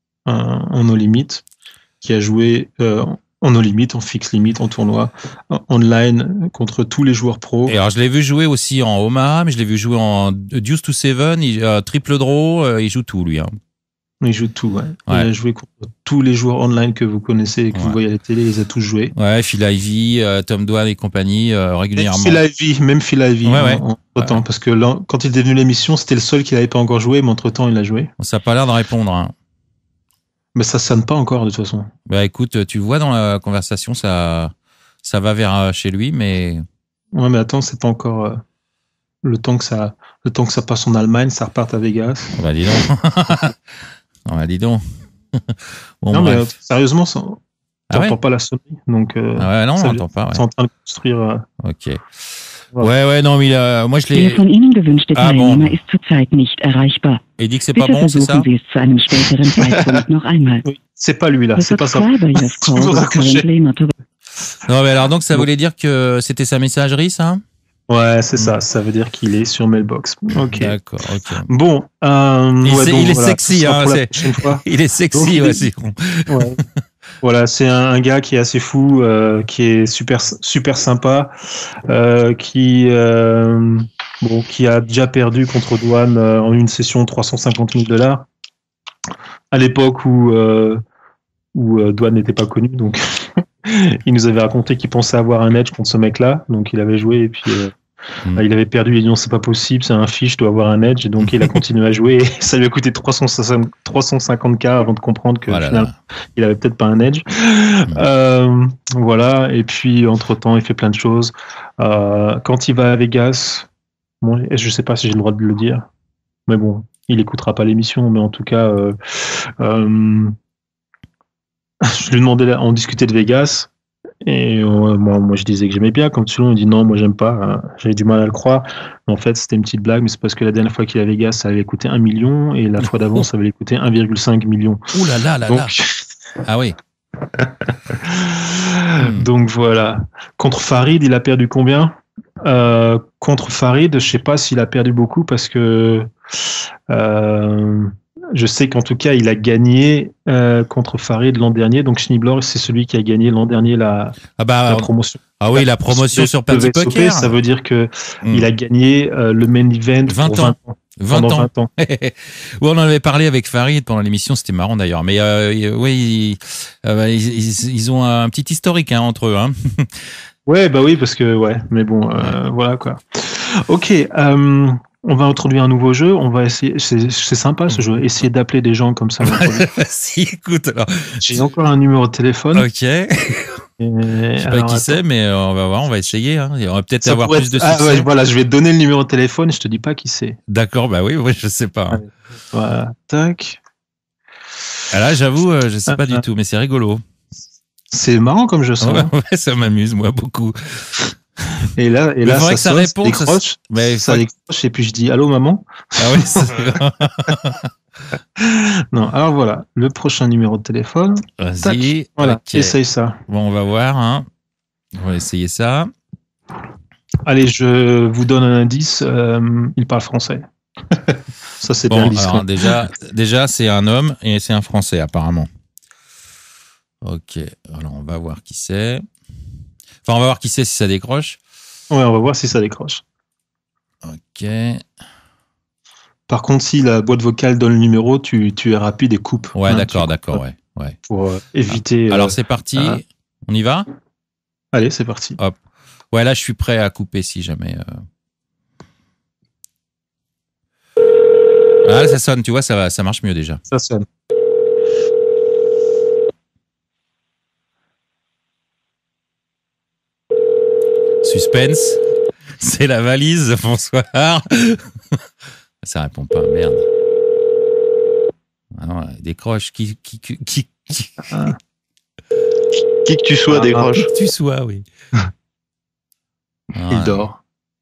en no limit, qui a joué euh, en no limit, en fixe limite, en tournoi, en online contre tous les joueurs pros. Et alors, je l'ai vu jouer aussi en Omaha, mais je l'ai vu jouer en Deuce to Seven, il, euh, triple draw, euh, il joue tout lui. Hein. Il joue tout, ouais. ouais. Il a joué contre tous les joueurs online que vous connaissez et que ouais. vous voyez à la télé, il les a tous joués. Ouais, Phil Ivey, euh, Tom Dwan et compagnie, euh, régulièrement. Même Phil Ivey, même Phil Ivey, ouais, ouais. entre temps, ouais. parce que là, quand il est devenu l'émission, c'était le seul qui n'avait pas encore joué, mais entre temps, il a joué. Ça n'a pas l'air de répondre. Hein. Mais ça sonne pas encore, de toute façon. Bah écoute, tu vois dans la conversation, ça, ça va vers chez lui, mais. Ouais, mais attends, c'est pas encore euh, le temps que ça, le temps que ça passe en Allemagne, ça reparte à Vegas. Bah dis donc. Non, bah dis donc. Bon, non, bref. Mais euh, sérieusement, ça, ah t'entends ouais pas la sonnerie, donc. Euh, ah ouais, non, ça, on n'entend pas. Ouais. C'est en train de construire. Euh... Ok. Voilà. Ouais, ouais, non, mais euh, moi je l'ai. Der von Ihnen gewünschte ah, Teilnehmer bon. ist zurzeit nicht erreichbar. Et il dit que c'est pas Bitte bon, c'est ça? Sie es zu einem späteren Zeitpunkt noch einmal. Oui, c'est pas lui là, The c'est pas ça. subscriber you have called is currently not available. Non, mais alors donc ça voulait dire que c'était sa messagerie, ça? Ouais, c'est ça. Ça veut dire qu'il est sur Mailbox. Ok. D'accord. Ok. Bon, euh, il, ouais, est, donc, il est voilà, sexy, hein. C'est... Il est sexy, donc, ouais. C'est... ouais. Voilà, c'est un, un gars qui est assez fou, euh, qui est super super sympa, euh, qui euh, bon, qui a déjà perdu contre Dwan euh, en une session trois cent cinquante mille dollars à l'époque où euh, où euh, Dwan n'était pas connu, donc. Il nous avait raconté qu'il pensait avoir un edge contre ce mec-là, donc il avait joué et puis euh, mm. il avait perdu. Il a dit non, c'est pas possible, c'est un fiche, je dois avoir un edge, et donc il a continué à jouer. Et ça lui a coûté trois cent cinquante K avant de comprendre que voilà. Finalement, il avait peut-être pas un edge. Mm. Euh, voilà. Et puis entre temps, il fait plein de choses. Euh, quand il va à Vegas, bon, je sais pas si j'ai le droit de le dire, mais bon, il écoutera pas l'émission, mais en tout cas. Euh, euh, Je lui demandais, on discutait de Vegas, et euh, moi, moi je disais que j'aimais bien. Comme tout le monde, il dit non, moi j'aime pas. Hein. J'avais du mal à le croire. Mais en fait, c'était une petite blague, mais c'est parce que la dernière fois qu'il est à Vegas, ça avait coûté un million, et la fois d'avant, ça avait coûté un virgule cinq million. Ouh là là là Donc... là. Ah oui. Donc voilà. Contre Farid, il a perdu combien? euh, Contre Farid, je sais pas s'il a perdu beaucoup parce que. Euh, Je sais qu'en tout cas, il a gagné euh, contre Farid l'an dernier. Donc, Schneebler, c'est celui qui a gagné l'an dernier la, ah bah, la promotion. Ah oui, la promotion sur Paddy Poker. Ça veut dire que mm. il a gagné euh, le main event vingt pour ans. vingt ans. vingt ans. vingt ans. Ouais, on en avait parlé avec Farid pendant l'émission, c'était marrant d'ailleurs. Mais euh, oui, ils, euh, ils, ils, ils ont un petit historique hein, entre eux. Hein. Ouais, bah oui, parce que ouais, mais bon, euh, ouais. Voilà quoi. Ok. Euh, On va introduire un nouveau jeu. On va essayer. C'est, c'est sympa ce jeu. Essayer d'appeler des gens comme ça. Si, écoute. Alors, j'ai encore un numéro de téléphone. Ok. Et, je sais pas qui attends. c'est, mais on va voir. On va essayer. Hein. On va peut-être ça avoir plus être... de succès. Ah ouais, voilà. Je vais te donner le numéro de téléphone. Je te dis pas qui c'est. D'accord. Bah oui, oui, je sais pas. Hein. Voilà. Tac. Ah là, j'avoue, je sais ah, pas ah. du tout, mais c'est rigolo. C'est marrant comme jeu ça. Ouais, ouais, ça m'amuse moi beaucoup. Et là, et là, ça, que ça, sonne, répond, ça décroche, ça, mais ça décroche, et puis je dis allô maman. Ah oui. C'est... Non, alors voilà, le prochain numéro de téléphone. Vas-y. Tac, voilà, okay. essaye ça. Bon, on va voir. Hein. On va essayer ça. Allez, je vous donne un indice. Euh, il parle français. Ça, c'est bon, bien discret. Alors, déjà, déjà, c'est un homme et c'est un Français, apparemment. Ok. Alors, on va voir qui c'est. Enfin, on va voir qui c'est si ça décroche. Ouais, on va voir si ça décroche. Ok. Par contre, si la boîte vocale donne le numéro, tu, tu es rapide et coupe. Ouais, hein, d'accord, d'accord, ouais, ouais. Pour euh, éviter. Alors, euh, c'est parti. euh, On y va ? Allez, c'est parti. Hop. Ouais, là, je suis prêt à couper si jamais. Euh... Ah, ça sonne, tu vois, ça, va, ça marche mieux déjà. Ça sonne. Suspense. C'est la valise, bonsoir. Ça répond pas, merde. Ah non, décroche. Qui, qui, qui, qui, qui... Ah. Qui que tu sois, ah, décroche. Qui que tu sois, oui. Il dort.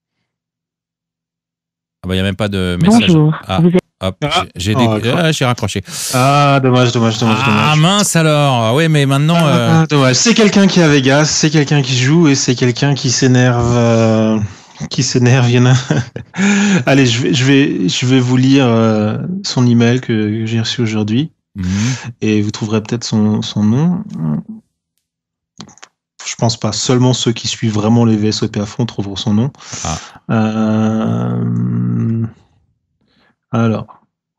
Ah bah, il n'y a même pas de message. Bonjour. Ah, Vous êtes... hop, Ah. j'ai, j'ai, Oh, dé... ah, j'ai raccroché. Ah, dommage, dommage, dommage, Ah, dommage. mince alors. Ah, oui, mais maintenant. Ah, euh... dommage. C'est quelqu'un qui est à Vegas, c'est quelqu'un qui joue et c'est quelqu'un qui s'énerve. Euh... Qui s'énerve, il y en a. Allez, je vais, je vais, je vais vous lire euh, son email que, que j'ai reçu aujourd'hui mm-hmm. et vous trouverez peut-être son, son nom. Je pense pas. Seulement ceux qui suivent vraiment les V S O P à fond trouveront son nom. Ah. Euh... Alors.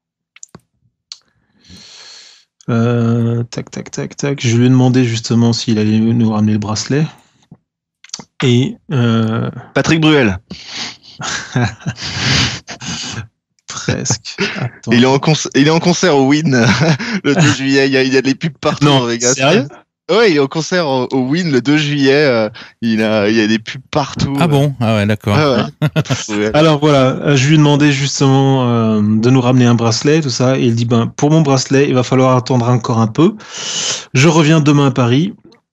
Euh... Tac, tac, tac, tac. Je lui ai demandé justement s'il allait nous ramener le bracelet. Et euh... Patrick Bruel. Presque. Attends. Il est, en conc- il est en concert au Win le deux juillet. Il y a, il y a des pubs partout Non, en Vegas. sérieux? Ouais, il est au concert au, au Win le deux juillet. Euh, il, a, il y a des pubs partout. Ah bon? Ah ouais, d'accord. Ah ouais. Alors voilà, je lui ai demandé justement euh, de nous ramener un bracelet, tout ça. Et il dit, ben, pour mon bracelet, il va falloir attendre encore un peu. Je reviens demain à Paris.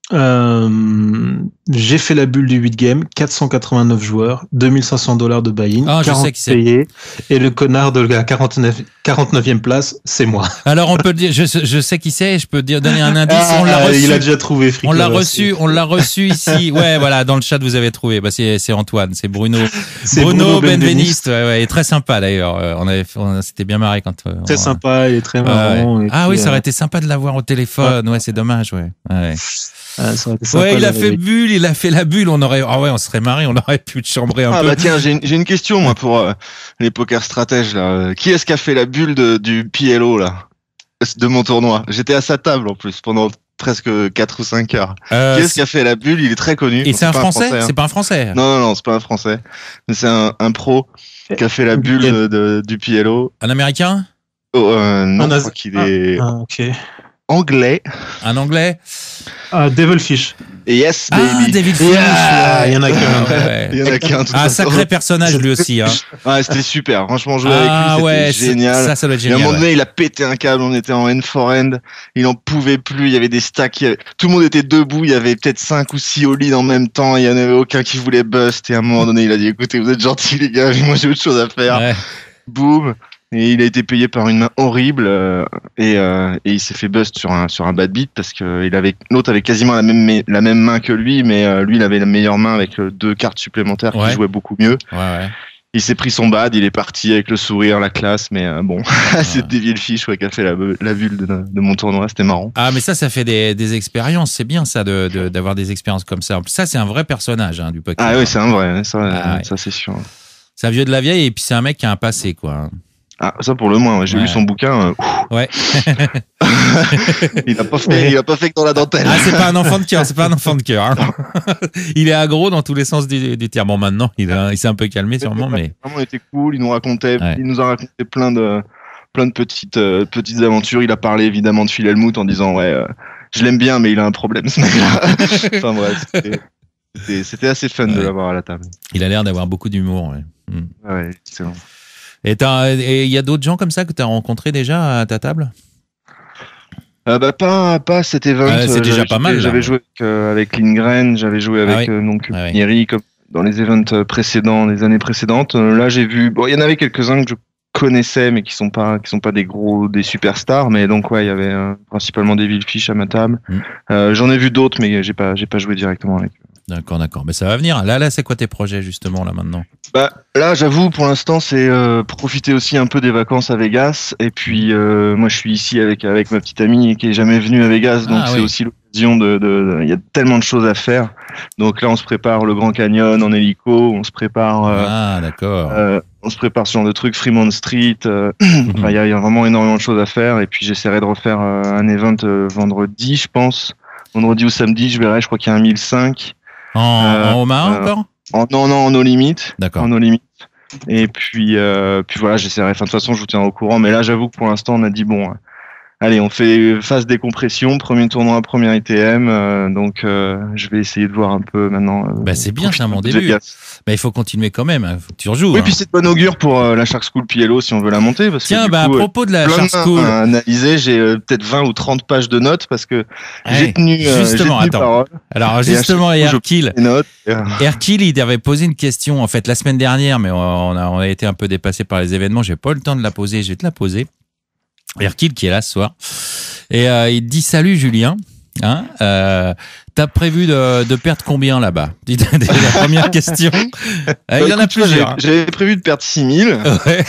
Euh, j'ai fait la bulle du huit game, quatre cent quatre-vingt-neuf joueurs, deux mille cinq cents dollars de buy-in, Ah, je quarante sais qui c'est. payés, et le connard de la quarante-neuf, quarante-neuvième place, c'est moi. Alors on peut dire, je, je sais qui c'est, je peux dire donner un indice. Ah, on l'a reçu. Il a déjà trouvé. On l'a reçu, on l'a reçu ici. Ouais, voilà, dans le chat vous avez trouvé. Bah c'est c'est Antoine, c'est Bruno. C'est Bruno, Bruno Benveniste. Ouais, ouais, et très sympa d'ailleurs. Euh, On avait, on s'était bien marré quand. Euh, Très on... sympa, il est très marrant. Ouais. Et Ah puis, oui, ça euh, aurait été sympa de l'avoir au téléphone. Ouais, c'est dommage. Ouais. Ouais. Ah, ça aurait été sympa Ouais, il de a fait réveiller. bulle, il a fait la bulle. On aurait, ah ouais, on serait marré, on aurait pu te chambrer un Ah peu. bah tiens, j'ai une, j'ai une question moi pour euh, les poker stratèges là. Euh, Qui est-ce qui a fait la bulle de, du P L O là, de mon tournoi? J'étais à sa table en plus pendant presque quatre ou cinq heures. Euh, Qui est-ce qui a fait la bulle? Il est très connu. Et Bon, c'est un pas français, hein. C'est pas un français. Non non non, c'est pas un français. Mais c'est un, un pro qui a fait la bulle de, de, du P L O. Un américain? Oh, euh, non, Un je as- crois qu'il est Ah, ok. anglais. Un anglais? Ah, Devilfish. Et yes Ah, baby. David Finch. Yeah, il y en a qu'un. Ouais. Il y en a qu'un. de toute Ah, façon. sacré personnage lui aussi. Hein. Ouais, c'était super. Franchement, jouer Ah avec lui, ouais, c'était c'est- génial. ça, ça doit être Et à un génial. moment donné, ouais. il a pété un câble. On était en end for end. Il en pouvait plus. Il y avait des stacks. il y avait- Tout le monde était debout. Il y avait peut-être cinq ou six all-in en même temps. Il y en avait aucun qui voulait bust. Et à un moment donné, il a dit, écoutez, vous êtes gentils, les gars. Mais moi, j'ai autre chose à faire. Ouais. Boum. Et il a été payé par une main horrible. euh, et, euh, et il s'est fait bust sur un, sur un bad beat parce que il avait, l'autre avait quasiment la même, la même main que lui. Mais euh, lui, il avait la meilleure main avec euh, deux cartes supplémentaires Ouais. qui jouaient beaucoup mieux. Ouais, ouais. Il s'est pris son bad, il est parti avec le sourire, la classe, mais euh, bon, c'est des vieilles fiches ouais, qui a fait la, la bulle de, de mon tournoi, c'était marrant. Ah, mais ça, ça fait des, des expériences. C'est bien ça de, de, d'avoir des expériences comme ça. En plus, ça, c'est un vrai personnage hein, du poker. Ah oui, c'est un vrai, ça, Ah ouais. ça c'est sûr. C'est un vieux de la vieille et puis c'est un mec qui a un passé, quoi. Ah, ça pour le moins, ouais, j'ai Ouais. lu son bouquin. euh, Ouais. il a pas fait, il a pas fait que dans la dentelle. Ah, c'est pas un enfant de cœur, c'est pas un enfant de cœur. Hein. Il est aggro dans tous les sens du, du terme. Bon, maintenant, il, a, il s'est un peu calmé sûrement, mais. Vraiment, il était cool, il nous racontait, Ouais. il nous a raconté plein de, plein de petites, euh, petites aventures. Il a parlé évidemment de Phil Hellmuth en disant ouais, euh, je l'aime bien, mais il a un problème ce mec-là. Enfin bref, c'était, c'était, c'était assez fun Ouais. de l'avoir à la table. Il a l'air d'avoir beaucoup d'humour, ouais. Mm. Ouais, excellent. Et t'as- et il y a d'autres gens comme ça que tu as rencontrés déjà à ta table? Euh, bah pas pas à cet event. Ouais, c'est euh, déjà j'avais- pas mal, là. J'avais joué avec, euh, avec Lindgren, j'avais joué avec Ah oui. euh, donc Ah oui. Nieri, comme dans les events précédents, des années précédentes. Là, j'ai vu, bon, il y en avait quelques-uns que je connaissais, mais qui sont pas, qui sont pas des gros, des superstars. Mais donc, ouais, il y avait euh, principalement des Devilfish à ma table. Mmh. Euh, j'en ai vu d'autres, mais j'ai pas, j'ai pas joué directement avec eux. D'accord, d'accord. Mais ça va venir. Là, là, c'est quoi tes projets justement là maintenant? Bah, là, j'avoue, pour l'instant, c'est euh, profiter aussi un peu des vacances à Vegas. Et puis, euh, moi, je suis ici avec avec ma petite amie qui est jamais venue à Vegas, donc ah, c'est oui. aussi l'occasion de, de, il y a tellement de choses à faire. Donc là, on se prépare le Grand Canyon en hélico, on se prépare. Euh, ah, d'accord. Euh, on se prépare ce genre de trucs, Fremont Street. Euh, mm-hmm. Enfin, il y a, y a vraiment énormément de choses à faire. Et puis, j'essaierai de refaire euh, un event euh, vendredi, je pense. Vendredi ou samedi, je verrai. Je crois qu'il y a un mille cinq. En, euh, en Omaha euh, encore en, Non, non, en no limit. D'accord. En no limit. Et puis, euh, puis voilà, j'essaierai. Enfin, de toute façon, je vous tiens au courant. Mais là, j'avoue que pour l'instant, on a dit bon, euh, allez, on fait phase décompression, premier tournoi, premier I T M. Euh, donc, euh, je vais essayer de voir un peu maintenant. Euh, bah, c'est bien, c'est un bon début. Bah, il faut continuer quand même. Faut que tu rejoues. Oui, hein. Puis c'est de bon augure pour euh, la Shark School P L O si on veut la monter. Parce Tiens, que, bah, coup, à propos de la Shark School. À analyser, j'ai euh, peut-être vingt ou trente pages de notes parce que hey, j'ai tenu. Euh, justement, j'ai tenu attends. Parole. Alors, justement, Hercule. Notes, Hercule, il avait posé une question, en fait, la semaine dernière, mais on a, on a été un peu dépassé par les événements. J'ai pas eu le temps de la poser. Je vais te la poser. Hercule, qui est là ce soir. Et euh, il dit salut Julien. Hein, euh, t'as prévu de, de perdre combien là-bas? La première question. Bah, il y en a plusieurs. J'avais prévu de perdre six mille. Ouais.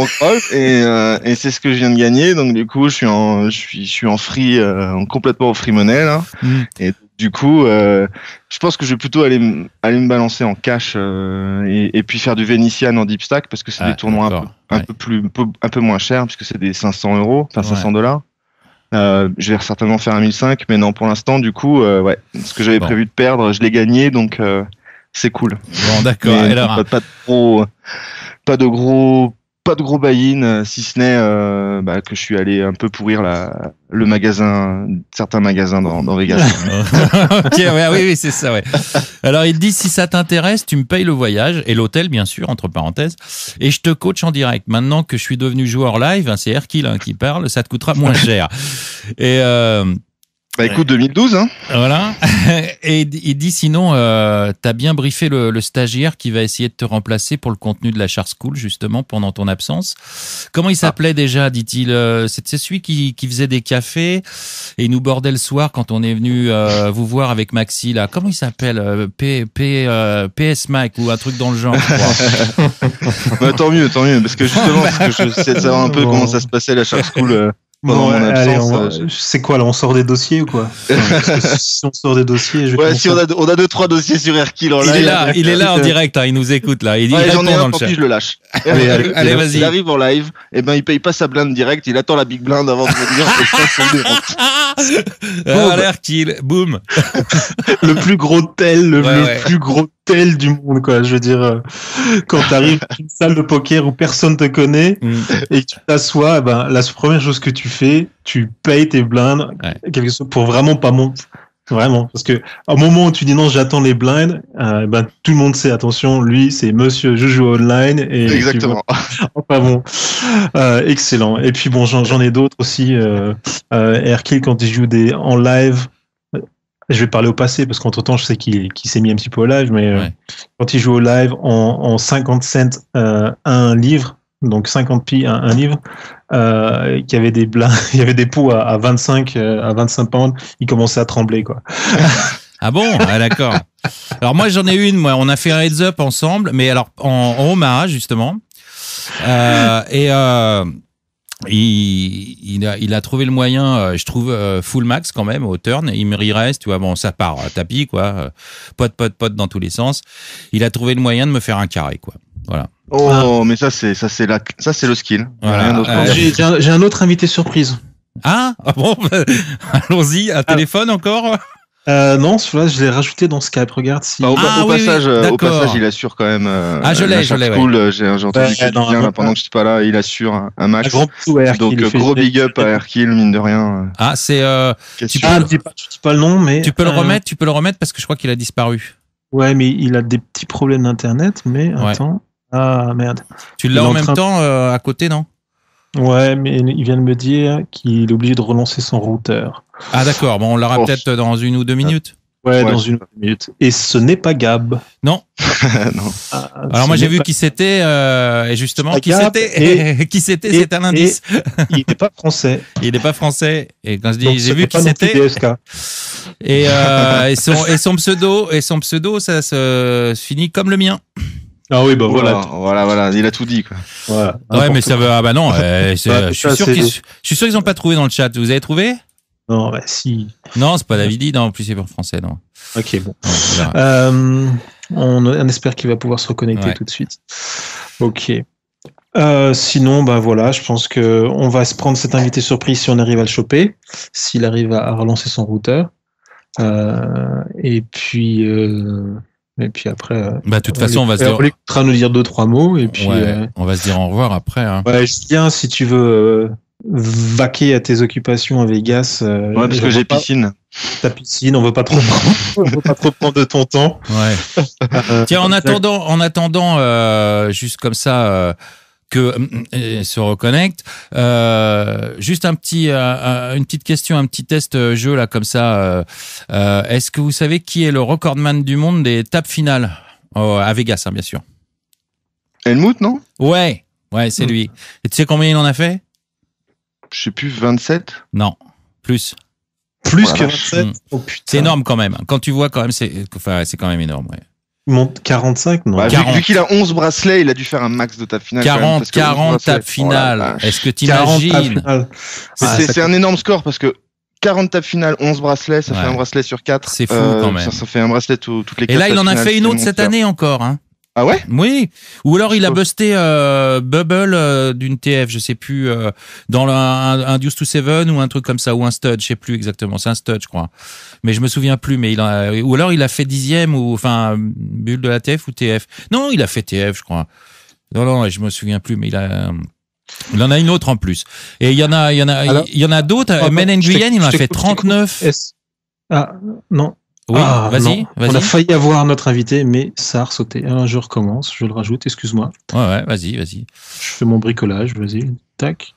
et, euh, et c'est ce que je viens de gagner. Donc du coup, je suis en, je suis, je suis en free, euh, complètement en free money là. Mm. Et du coup, euh, je pense que je vais plutôt aller, aller me balancer en cash euh, et, et puis faire du Vénitian en deep stack parce que c'est ah, des tournois un, peu, un ouais. peu plus, un peu, un peu moins chers puisque c'est des cinq cents euros, enfin cinq cents dollars. Euh, je vais certainement faire un mille cinq, mais non, pour l'instant, du coup, euh, ouais, ce que j'avais bon. prévu de perdre, je l'ai gagné, donc euh, c'est cool. Bon, d'accord. Alors... Pas, pas de gros, pas de gros, pas de gros buy-in, si ce n'est euh, bah, que je suis allé un peu pourrir la, le magasin, certains magasins dans, dans Vegas. Ok, ouais, oui, oui, c'est ça, ouais. Alors, il te dit, si ça t'intéresse, tu me payes le voyage et l'hôtel, bien sûr, entre parenthèses, et je te coach en direct. Maintenant que je suis devenu joueur live, hein, c'est Hercule hein, qui parle, ça te coûtera moins cher. Et euh, bah écoute, deux mille douze, hein. Voilà. Et il dit sinon, euh, t'as bien briefé le, le stagiaire qui va essayer de te remplacer pour le contenu de la Shark School, justement, pendant ton absence. Comment il s'appelait ah. déjà, dit-il? C'est celui qui, qui faisait des cafés et il nous bordait le soir quand on est venu euh, vous voir avec Maxi, là. Comment il s'appelle? P, P, euh, P S Mac ou un truc dans le genre, je crois. Bah, tant mieux, tant mieux. Parce que justement, parce que je sais de savoir un peu bon. comment ça se passait, la Shark School. Euh... Bon, mon absence, allez, on va... je... c'est quoi là? On sort des dossiers ou quoi? Parce que si on sort des dossiers, je vais ouais, si on a, on a deux trois dossiers sur Hercule en live. Il est là, il est là en direct, hein, il nous écoute là. Il dit ouais, j'en ai un, tant pis, je le lâche. Allez, allez, allez vas-y. Il arrive en live, et ben il paye pas sa blinde direct, il attend la big blinde avant de me dire que je passe son Allez, Hercule, boum. Le plus gros tel, le, ouais, le ouais. plus gros tel du monde, quoi. Je veux dire, euh, quand t'arrives dans une salle de poker où personne te connaît mm. et que tu t'assois, ben, la première chose que tu fais, tu payes tes blindes, ouais. quelque chose pour vraiment pas monter. Vraiment. Parce que, au moment où tu dis non, j'attends les blindes, euh, ben, tout le monde sait, attention, lui, c'est monsieur, je joue online et. Exactement. Enfin bon. Euh, excellent. Et puis bon, j'en, j'en ai d'autres aussi, euh, euh, Hercule, quand il joue des, en live, je vais parler au passé parce qu'entre temps je sais qu'il, qu'il s'est mis un petit peu au live, mais ouais. euh, quand il joue au live en, en cinquante cents euh, un livre, donc cinquante pi un, un livre, euh, qu'il y avait des blindes, il y avait des pots à, à vingt-cinq euh, à vingt-cinq pounds, il commençait à trembler quoi. Ah bon, ah, d'accord. Alors moi j'en ai une, moi on a fait un heads up ensemble, mais alors en, en Omaha justement, euh, et euh, Il, il, a, il a trouvé le moyen, euh, je trouve, euh, full max quand même au turn. Il me reste, tu vois, bon, ça part à tapis, quoi. Euh, pot, pot, pot dans tous les sens. Il a trouvé le moyen de me faire un carré, quoi. Voilà. Oh, ah. mais ça, c'est, ça, c'est la, ça, c'est le skill. Voilà. Euh, j'ai, j'ai, un, j'ai un autre invité surprise. Ah, ah bon, bah, allons-y. Un ah. téléphone encore? Euh, non, celui-là, je l'ai rajouté dans Skype. Regarde si. Bah, au, ah, au, oui, passage, oui, au passage, il assure quand même. Euh, ah, je l'ai, je l'ai. Cool. Ouais. J'ai, j'ai entendu ouais, que bien là pendant que je suis pas là, il assure un, un max. Un grand Hercule, donc gros big up à Hercule, mine de rien. Ah, c'est. Euh, tu peux, ah, dis pas, tu dis pas le nom, mais. Tu peux le remettre, tu peux le remettre parce que je crois qu'il a disparu. Ouais, mais il a des petits problèmes d'internet, mais ouais. Attends. Ah merde. Tu l'as en même temps euh, à côté, non? Ouais, mais il vient de me dire qu'il est obligé de relancer son routeur. Ah d'accord, bon, on l'aura oh. peut-être dans une ou deux minutes. Ouais, ouais, dans une minute. Et ce n'est pas Gab. Non. non. Ah, Alors moi j'ai vu pas... qui c'était euh, et justement qui c'était, qui c'était, c'est un indice. Il n'est pas français. Il n'est pas français. Et quand je dis donc, j'ai vu qui c'était. Et, euh, et son et son pseudo et son pseudo ça se finit comme le mien. Ah oui, bah voilà. Voilà, voilà, voilà, il a tout dit, quoi. Voilà. Ouais, mais ça veut, ah bah non, euh, je suis sûr qu'ils, je suis sûr qu'ils ont pas trouvé dans le chat. Vous avez trouvé? Non, bah si. Non, c'est pas Davidi, non, en plus c'est pas français, non. Ok, bon. Ouais, euh, on, on espère qu'il va pouvoir se reconnecter ouais. tout de suite. Ok. Euh, sinon, bah voilà, je pense que on va se prendre cet invité surprise si on arrive à le choper, s'il arrive à, à relancer son routeur. Euh, et puis. Euh, Et puis après. Bah, de toute façon, on va se dire. On va nous dire deux, trois mots. Et puis. Ouais, euh... on va se dire au revoir après. Hein. Ouais, Julien, si tu veux euh, vaquer à tes occupations à Vegas. Euh, ouais, parce que j'ai pas... piscine. Ta piscine, on veut pas trop prendre, on veut pas trop prendre de ton temps. Ouais. euh, Tiens, en attendant, en attendant, euh, juste comme ça. Euh, que euh, se reconnecte. Euh, juste un petit, euh, une petite question, un petit test jeu là comme ça. Euh, euh, est-ce que vous savez qui est le recordman du monde des tables finales oh, à Vegas, hein, bien sûr. Helmut, non? Ouais, ouais, c'est mmh. lui. Et tu sais combien il en a fait? Je sais plus, vingt-sept? Non, plus. Plus voilà. que vingt-sept. Mmh. Oh, c'est énorme quand même. Quand tu vois quand même, c'est, enfin, c'est quand même énorme. Ouais. Monte quarante-cinq, non? Bah, vu, vu qu'il a onze bracelets, il a dû faire un max de table finale. quarante, même, quarante tables finales. Voilà. Est-ce que t'imagines? Ah, c'est, c'est un énorme score parce que quarante tables finales, onze bracelets, ça ouais. fait un bracelet sur quatre. C'est fou euh, quand même. Ça, ça fait un bracelet tout, toutes les quatre. Et là, il en a finales, fait une autre cette année encore, hein. Ah ouais? Oui. Ou alors il a busté euh, Bubble euh, d'une T F, je sais plus, euh, dans le, un, un Deuce to Seven ou un truc comme ça, ou un stud, je sais plus exactement. C'est un stud, je crois. Mais je me souviens plus. Mais il a, ou alors il a fait dixième ou enfin bulle de la T F ou T F. Non, il a fait T F, je crois. Non, non, je me souviens plus. Mais il a, il en a une autre en plus. Et il y en a, il y en a, alors, il y en a d'autres. Ah, Men and Guyenne, il en a fait trente-neuf. Ah non. Oui, ah, vas-y, vas-y. On a failli avoir notre invité, mais ça a ressauté. Alors, je recommence, je le rajoute, excuse-moi. Ouais, ouais, vas-y, vas-y. Je fais mon bricolage, vas-y, tac.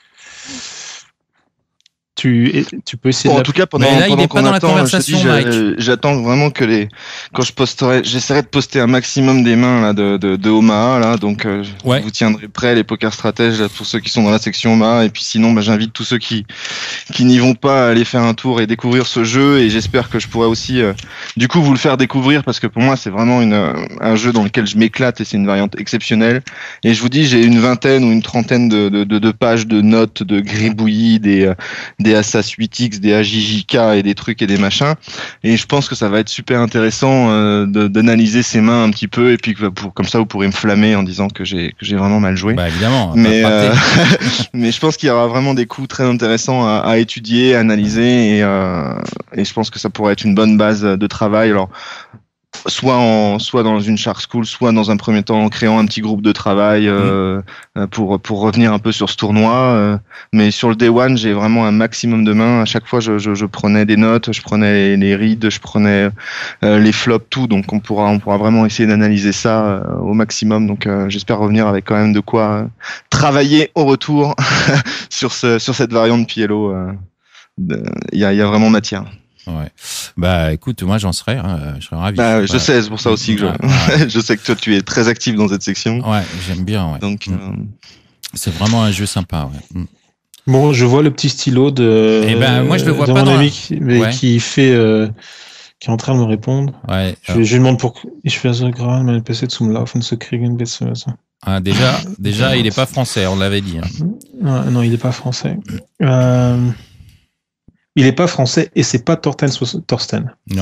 Tu, tu peux essayer bon, de en tout cas, pendant, mais là, pendant il n'est qu'on pas dans attend, la conversation, dis, Mike. J'attends vraiment que les, quand je posterai, j'essaierai de poster un maximum des mains là de de, de Omaha là, donc euh, ouais. vous tiendrez prêts les poker stratèges là, pour ceux qui sont dans la section Omaha, et puis sinon, bah, j'invite tous ceux qui qui n'y vont pas à aller faire un tour et découvrir ce jeu, et j'espère que je pourrai aussi, euh, du coup, vous le faire découvrir parce que pour moi, c'est vraiment une un jeu dans lequel je m'éclate et c'est une variante exceptionnelle. Et je vous dis, j'ai une vingtaine ou une trentaine de de, de, de pages de notes, de gribouillis, des euh, des Assas huit X, des A J J K et des trucs et des machins, et je pense que ça va être super intéressant euh, de, d'analyser ces mains un petit peu, et puis que pour, comme ça vous pourrez me flammer en disant que j'ai que j'ai vraiment mal joué. Bah évidemment. Mais euh, mais je pense qu'il y aura vraiment des coups très intéressants à, à étudier, à analyser, et euh, et je pense que ça pourrait être une bonne base de travail. Alors soit en soit dans une Shark School, soit dans un premier temps en créant un petit groupe de travail euh, mmh. pour pour revenir un peu sur ce tournoi. Euh, mais sur le Day One, j'ai vraiment un maximum de mains. À chaque fois, je je, je prenais des notes, je prenais les, les reads, je prenais euh, les flops, tout. Donc on pourra on pourra vraiment essayer d'analyser ça euh, au maximum. Donc euh, j'espère revenir avec quand même de quoi euh, travailler au retour sur ce sur cette variante P L O. Il euh, y a il y a vraiment matière. Ouais. Bah écoute, moi j'en serais, hein, je serais ravi. Bah, je ouais. sais, c'est pour ça aussi que je, ouais. je sais que toi tu es très actif dans cette section. Ouais, j'aime bien. Ouais. Donc, mmh. euh... c'est vraiment un jeu sympa. Ouais. Mmh. Bon, je vois le petit stylo de. Eh ben, moi je le vois de pas mon dans ami la... qui, ouais. qui fait, euh, qui est en train de me répondre. Ouais. Je, je lui demande pourquoi. Ich versuche gerade mein P C zum Laufen zu kriegen, besser. Ah, déjà, déjà, il est pas français, on l'avait dit. Hein. Non, non, il est pas français. Euh... Il est pas français et c'est pas Torsten. Torsten. Non.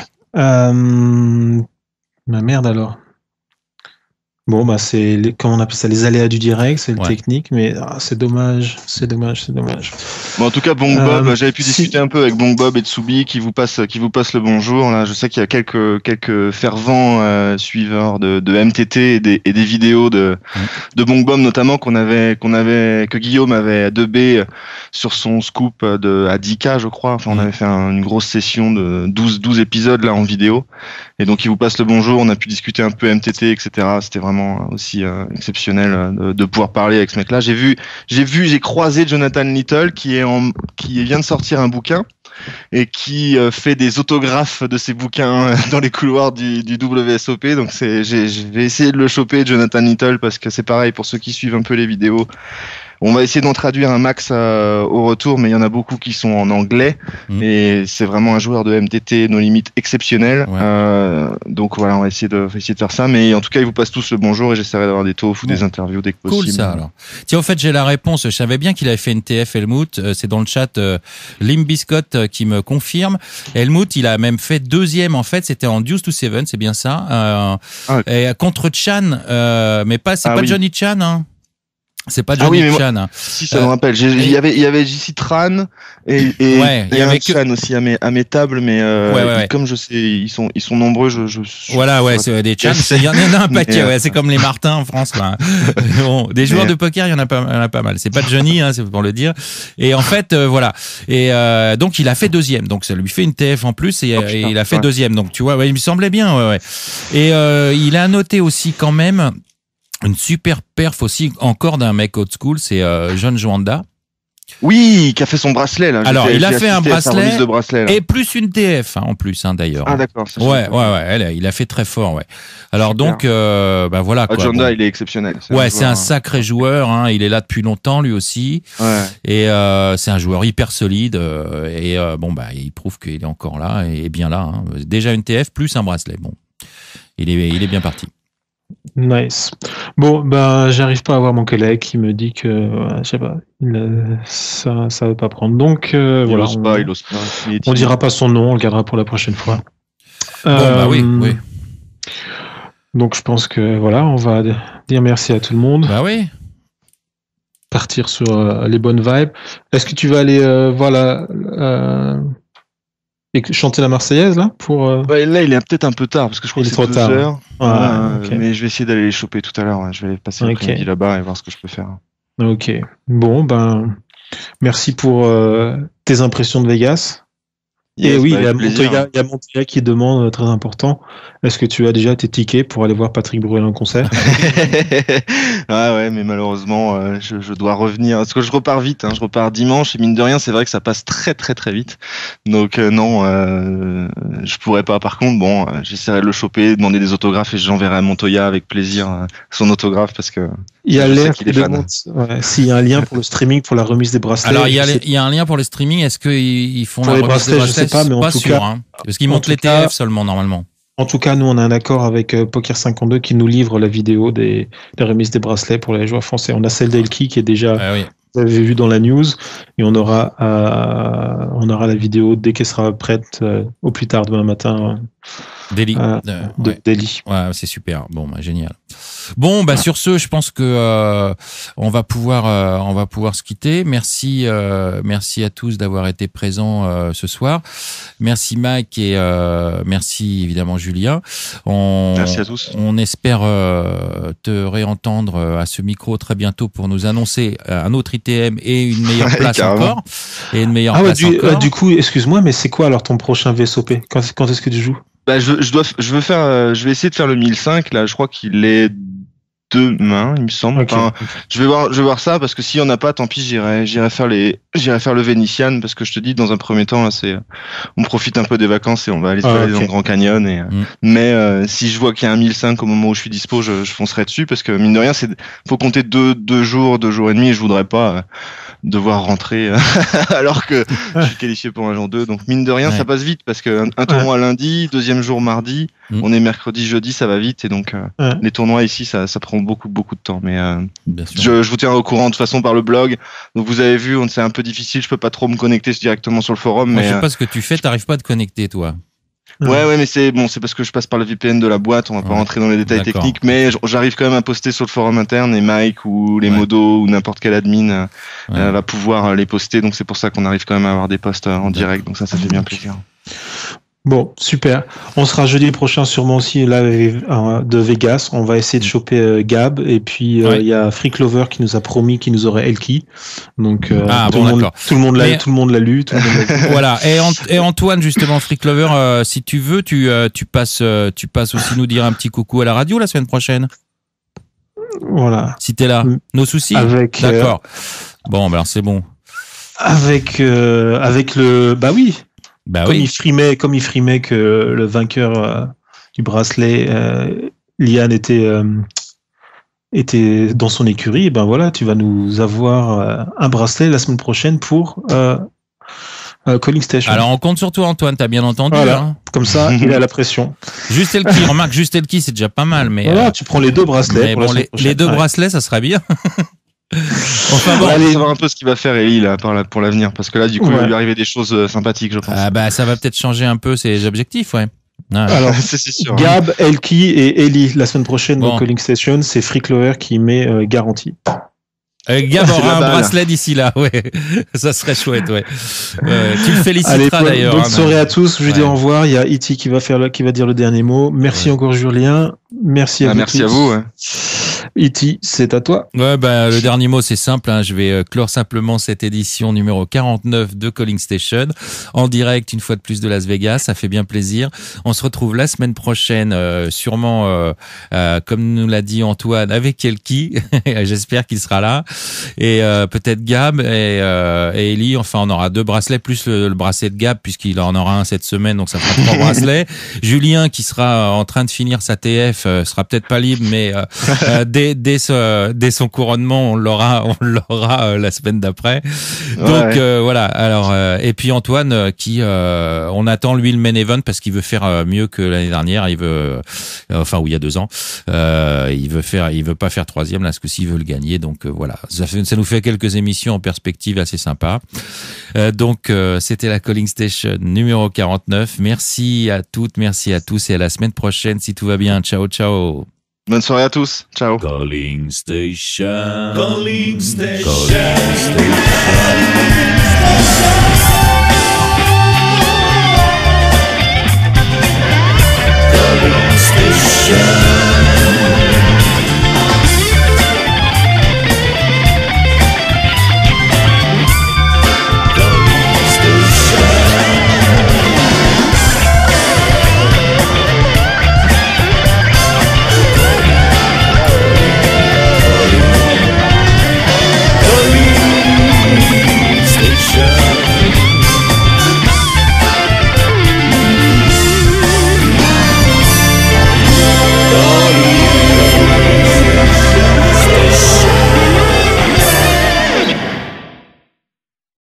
Euh... Ma merde alors. Bon bah c'est les, comment on appelle ça, les aléas du direct, c'est le ouais. technique, mais ah, c'est dommage, c'est dommage, c'est dommage. Bon, en tout cas, Bong Bob, euh, j'avais pu si... discuter un peu avec Bong Bob et Tsubi qui vous passe, qui vous passe le bonjour. Là, je sais qu'il y a quelques quelques fervents euh, suiveurs de, de M T T et des, et des vidéos de mmh. de Bong Bob notamment qu'on avait qu'on avait que Guillaume avait dubé sur son scoop de à dix K, je crois. Enfin, on avait fait un, une grosse session de douze douze épisodes là en vidéo. Et donc, il vous passe le bonjour. On a pu discuter un peu M T T, et cetera. C'était vraiment aussi euh, exceptionnel de, de pouvoir parler avec ce mec-là. J'ai vu, j'ai vu, j'ai croisé Jonathan Little qui est en, qui vient de sortir un bouquin et qui euh, fait des autographes de ses bouquins dans les couloirs du, du W S O P. Donc c'est, j'ai, je vais essayer de le choper, Jonathan Little, parce que c'est pareil pour ceux qui suivent un peu les vidéos. On va essayer d'en traduire un max euh, au retour, mais il y en a beaucoup qui sont en anglais. Mmh. Et c'est vraiment un joueur de M T T no limite exceptionnel. Ouais. Euh, donc voilà, on va essayer de, on va essayer de faire ça. Mais en tout cas, ils vous passent tous le bonjour et j'essaierai d'avoir des talks ou des interviews dès que possible. Cool ça alors. Tiens, au fait, j'ai la réponse. Je savais bien qu'il avait fait une T F Helmut. C'est dans le chat euh, Lim Biscott qui me confirme. Helmut, il a même fait deuxième en fait. C'était en Deuce to Seven, c'est bien ça. Euh, ah, okay. Et contre Chan, euh, mais pas, c'est ah, pas oui. Johnny Chan, hein. C'est pas Johnny ah oui, Chan. Moi, si ça euh, me rappelle, J'ai, il y avait il y avait J C Tran et et, ouais, et il y avait Chan que... aussi à mes à mes tables, mais euh, ouais, ouais, ouais. comme je sais ils sont ils sont nombreux, je je. Voilà ouais, c'est des Chan, il y en a un paquet, ouais, c'est comme les Martins en France quoi. Bon, des joueurs mais... de poker, il y en a pas il y en a pas mal. C'est pas Johnny, hein, c'est pour le dire. Et en fait euh, voilà. Et euh, donc il a fait deuxième, donc ça lui fait une T F en plus et, oh, putain, et il a fait ouais. deuxième. Donc tu vois, ouais, il me semblait bien, ouais, ouais. Et euh, il a noté aussi quand même. Une super perf aussi, encore d'un mec old school, c'est euh, John Joanda. Oui, qui a fait son bracelet là. Alors, il a fait un bracelet, de bracelet et plus une T F hein, en plus hein, d'ailleurs. Ah d'accord. Ouais, ouais, ouais, elle, il a fait très fort, ouais. Alors super. donc, euh, bah voilà quoi. Ah, Joanda, bon. il est exceptionnel. C'est ouais, un c'est un sacré joueur. Hein, il est là depuis longtemps lui aussi. Ouais. Et euh, c'est un joueur hyper solide. Euh, et euh, bon bah, il prouve qu'il est encore là et bien là. Hein. Déjà une T F plus un bracelet. Bon, il est, il est bien parti. Nice. Bon, ben, j'arrive pas à voir mon collègue qui me dit que, euh, je sais pas, il, euh, ça, ça veut pas prendre. Donc, euh, il voilà. Ose on, pas, il ose pas. Il on dira pas son nom, on le gardera pour la prochaine fois. Bon, euh, bah oui, oui. Donc, je pense que, voilà, on va dire merci à tout le monde. Bah oui. Partir sur euh, les bonnes vibes. Est-ce que tu vas aller euh, voir la, euh, et chanter la Marseillaise là pour euh... ouais, là il est peut-être un peu tard parce que je crois il que c'est deux heures ah, euh, okay. mais je vais essayer d'aller les choper tout à l'heure ouais. Je vais passer l'après-midi okay. là-bas et voir ce que je peux faire. Ok, bon ben merci pour euh, tes impressions de Vegas. Yes, et oui, bah, il y a Montoya, il y a Montoya qui demande, très important, est-ce que tu as déjà tes tickets pour aller voir Patrick Bruel en concert? Ah ouais, mais malheureusement, euh, je, je dois revenir, parce que je repars vite, hein, je repars dimanche, et mine de rien, c'est vrai que ça passe très très très vite. Donc euh, non, euh, je pourrais pas. Par contre, bon, euh, j'essaierai de le choper, demander des autographes, et j'enverrai à Montoya avec plaisir euh, son autographe, parce que il y a l'air qu'il est fan. Ouais, s'il y a un lien pour le streaming, pour la remise des bracelets. Alors il y a, les, il y a un lien pour le streaming. Est-ce qu'ils ils font pour la les remise bracelets, des bracelets? Je sais pas, mais en pas tout sûr, cas, hein, parce qu'ils montent les T F cas, seulement normalement. En tout cas, nous on a un accord avec euh, Poker cinquante-deux qui nous livre la vidéo des, des remises des bracelets pour les joueurs français. On a celle d'Elki qui est déjà, ah, oui. vous avez vu dans la news, et on aura, euh, on aura la vidéo dès qu'elle sera prête euh, au plus tard demain matin. Delhi. Euh, euh, de ouais. Delhi. Ouais, c'est super. Bon, bah, génial. Bon, bah, sur ce, je pense que, euh, on va pouvoir, euh, on va pouvoir se quitter. Merci, euh, merci à tous d'avoir été présents, euh, ce soir. Merci Mike et, euh, merci évidemment Julien. On, merci à tous. On espère, euh, te réentendre à ce micro très bientôt pour nous annoncer un autre I T M et une meilleure ouais, place carrément. encore. Et une meilleure ah, place ouais, du, encore. Euh, du coup, excuse-moi, mais c'est quoi alors ton prochain V S O P? Quand, quand est-ce que tu joues? Bah, je, je dois, je veux faire, euh, je vais essayer de faire le mille cinq, là, je crois qu'il est demain, il me semble. Okay. Enfin, je vais voir, je vais voir ça, parce que s'il y en a pas, tant pis, j'irai, j'irai faire les, j'irai faire le Vénitian, parce que je te dis, dans un premier temps, là, c'est, on profite un peu des vacances et on va aller se ah, balader okay. dans le Grand Canyon et, mm. mais, euh, si je vois qu'il y a un mille cinq au moment où je suis dispo, je, je foncerai dessus, parce que, mine de rien, c'est, faut compter deux, deux jours, deux jours et demi, et je voudrais pas, euh, devoir rentrer alors que je suis qualifié pour un jour deux, donc mine de rien ouais. ça passe vite parce que un, un tournoi ouais. lundi, deuxième jour mardi, mmh. on est mercredi, jeudi, ça va vite et donc euh, ouais. les tournois ici ça, ça prend beaucoup beaucoup de temps, mais euh, je, je vous tiens au courant de toute façon par le blog. Donc vous avez vu, c'est un peu difficile, je peux pas trop me connecter directement sur le forum. Moi, mais je sais pas ce que tu fais, t'arrives pas à te connecter toi. Ouais, ouais, mais c'est bon, c'est parce que je passe par le V P N de la boîte, on va pas ouais. rentrer dans les détails D'accord. techniques, mais j'arrive quand même à poster sur le forum interne et Mike ou les ouais. modos ou n'importe quel admin ouais. euh, va pouvoir les poster, donc c'est pour ça qu'on arrive quand même à avoir des posts en direct, donc ça, ça fait bien plaisir. Bon, super. On sera jeudi prochain sûrement aussi là de Vegas. On va essayer de choper euh, Gab et puis il euh, ouais. y a Freak Lover qui nous a promis qu'il nous aurait Elki. Donc euh, ah, tout, bon, le monde, tout le monde l'a, Mais... tout le monde l'a lu. Tout le monde l'a lu. Voilà. Et, Ant- et Antoine justement Freak Lover, euh, si tu veux, tu euh, tu passes euh, tu passes aussi nous dire un petit coucou à la radio la semaine prochaine. Voilà. Si t'es là, nos soucis. Avec. D'accord. Euh... Bon, ben c'est bon. avec euh, avec le bah oui. Bah comme oui. il frimait, comme il frimait que le vainqueur euh, du bracelet, euh, Lian était euh, était dans son écurie. Et ben voilà, tu vas nous avoir euh, un bracelet la semaine prochaine pour euh, euh, Calling Station. Alors on compte sur toi, Antoine. T'as bien entendu. Voilà. Hein. Comme ça, il a la pression. Juste Elki, remarque, juste Elki, c'est déjà pas mal, mais. Voilà, euh, tu prends les deux bracelets. mais pour bon, la les, prochaine. les deux ouais. bracelets, ça serait bien. Enfin bon. On va savoir un peu ce qu'il va faire Eli là pour l'avenir, parce que là du coup ouais. il va lui arriver des choses euh, sympathiques, je pense. Ah bah ça va peut-être changer un peu ses objectifs, ouais. Ah, alors, c'est sûr, Gab, hein. Elki et Eli la semaine prochaine bon. Dans Calling Station, c'est Freaklover qui met euh, garantie. Euh, Gab aura un bracelet d'ici là, ouais. Ça serait chouette, ouais. Euh, tu le féliciteras d'ailleurs. Bonne hein, soirée à tous. Je vous ouais. dis au revoir. Il y a Iti qui va faire le, qui va dire le dernier mot. Merci ouais. encore Julien. Merci à ah, vous. Merci tous. à vous. Ouais. Iti, c'est à toi. Ouais, bah, le dernier mot, c'est simple, hein. Je vais euh, clore simplement cette édition numéro quarante-neuf de Calling Station en direct, une fois de plus de Las Vegas. Ça fait bien plaisir. On se retrouve la semaine prochaine, euh, sûrement, euh, euh, comme nous l'a dit Antoine, avec Elki. J'espère qu'il sera là. Et, euh, peut-être Gab et, euh, et Eli. Enfin, on aura deux bracelets plus le, le bracelet de Gab puisqu'il en aura un cette semaine. Donc, ça fera trois bracelets. Julien, qui sera en train de finir sa T F, euh, sera peut-être pas libre, mais, euh, euh, Dès, dès, ce, dès son couronnement, on l'aura, on l'aura euh, la semaine d'après. Donc ouais. euh, voilà. Alors euh, et puis Antoine, euh, qui, euh, on attend lui le main event parce qu'il veut faire euh, mieux que l'année dernière. Il veut, euh, enfin ou il y a deux ans, euh, il veut faire, il veut pas faire troisième là, parce que s'il veut le gagner. Donc euh, voilà, ça, fait, ça nous fait quelques émissions en perspective assez sympa. Euh, donc euh, c'était la Calling Station numéro quarante-neuf. Merci à toutes, merci à tous et à la semaine prochaine si tout va bien. Ciao, ciao. Bonne soirée à tous. Ciao. Calling Station. Calling Station. Calling Station.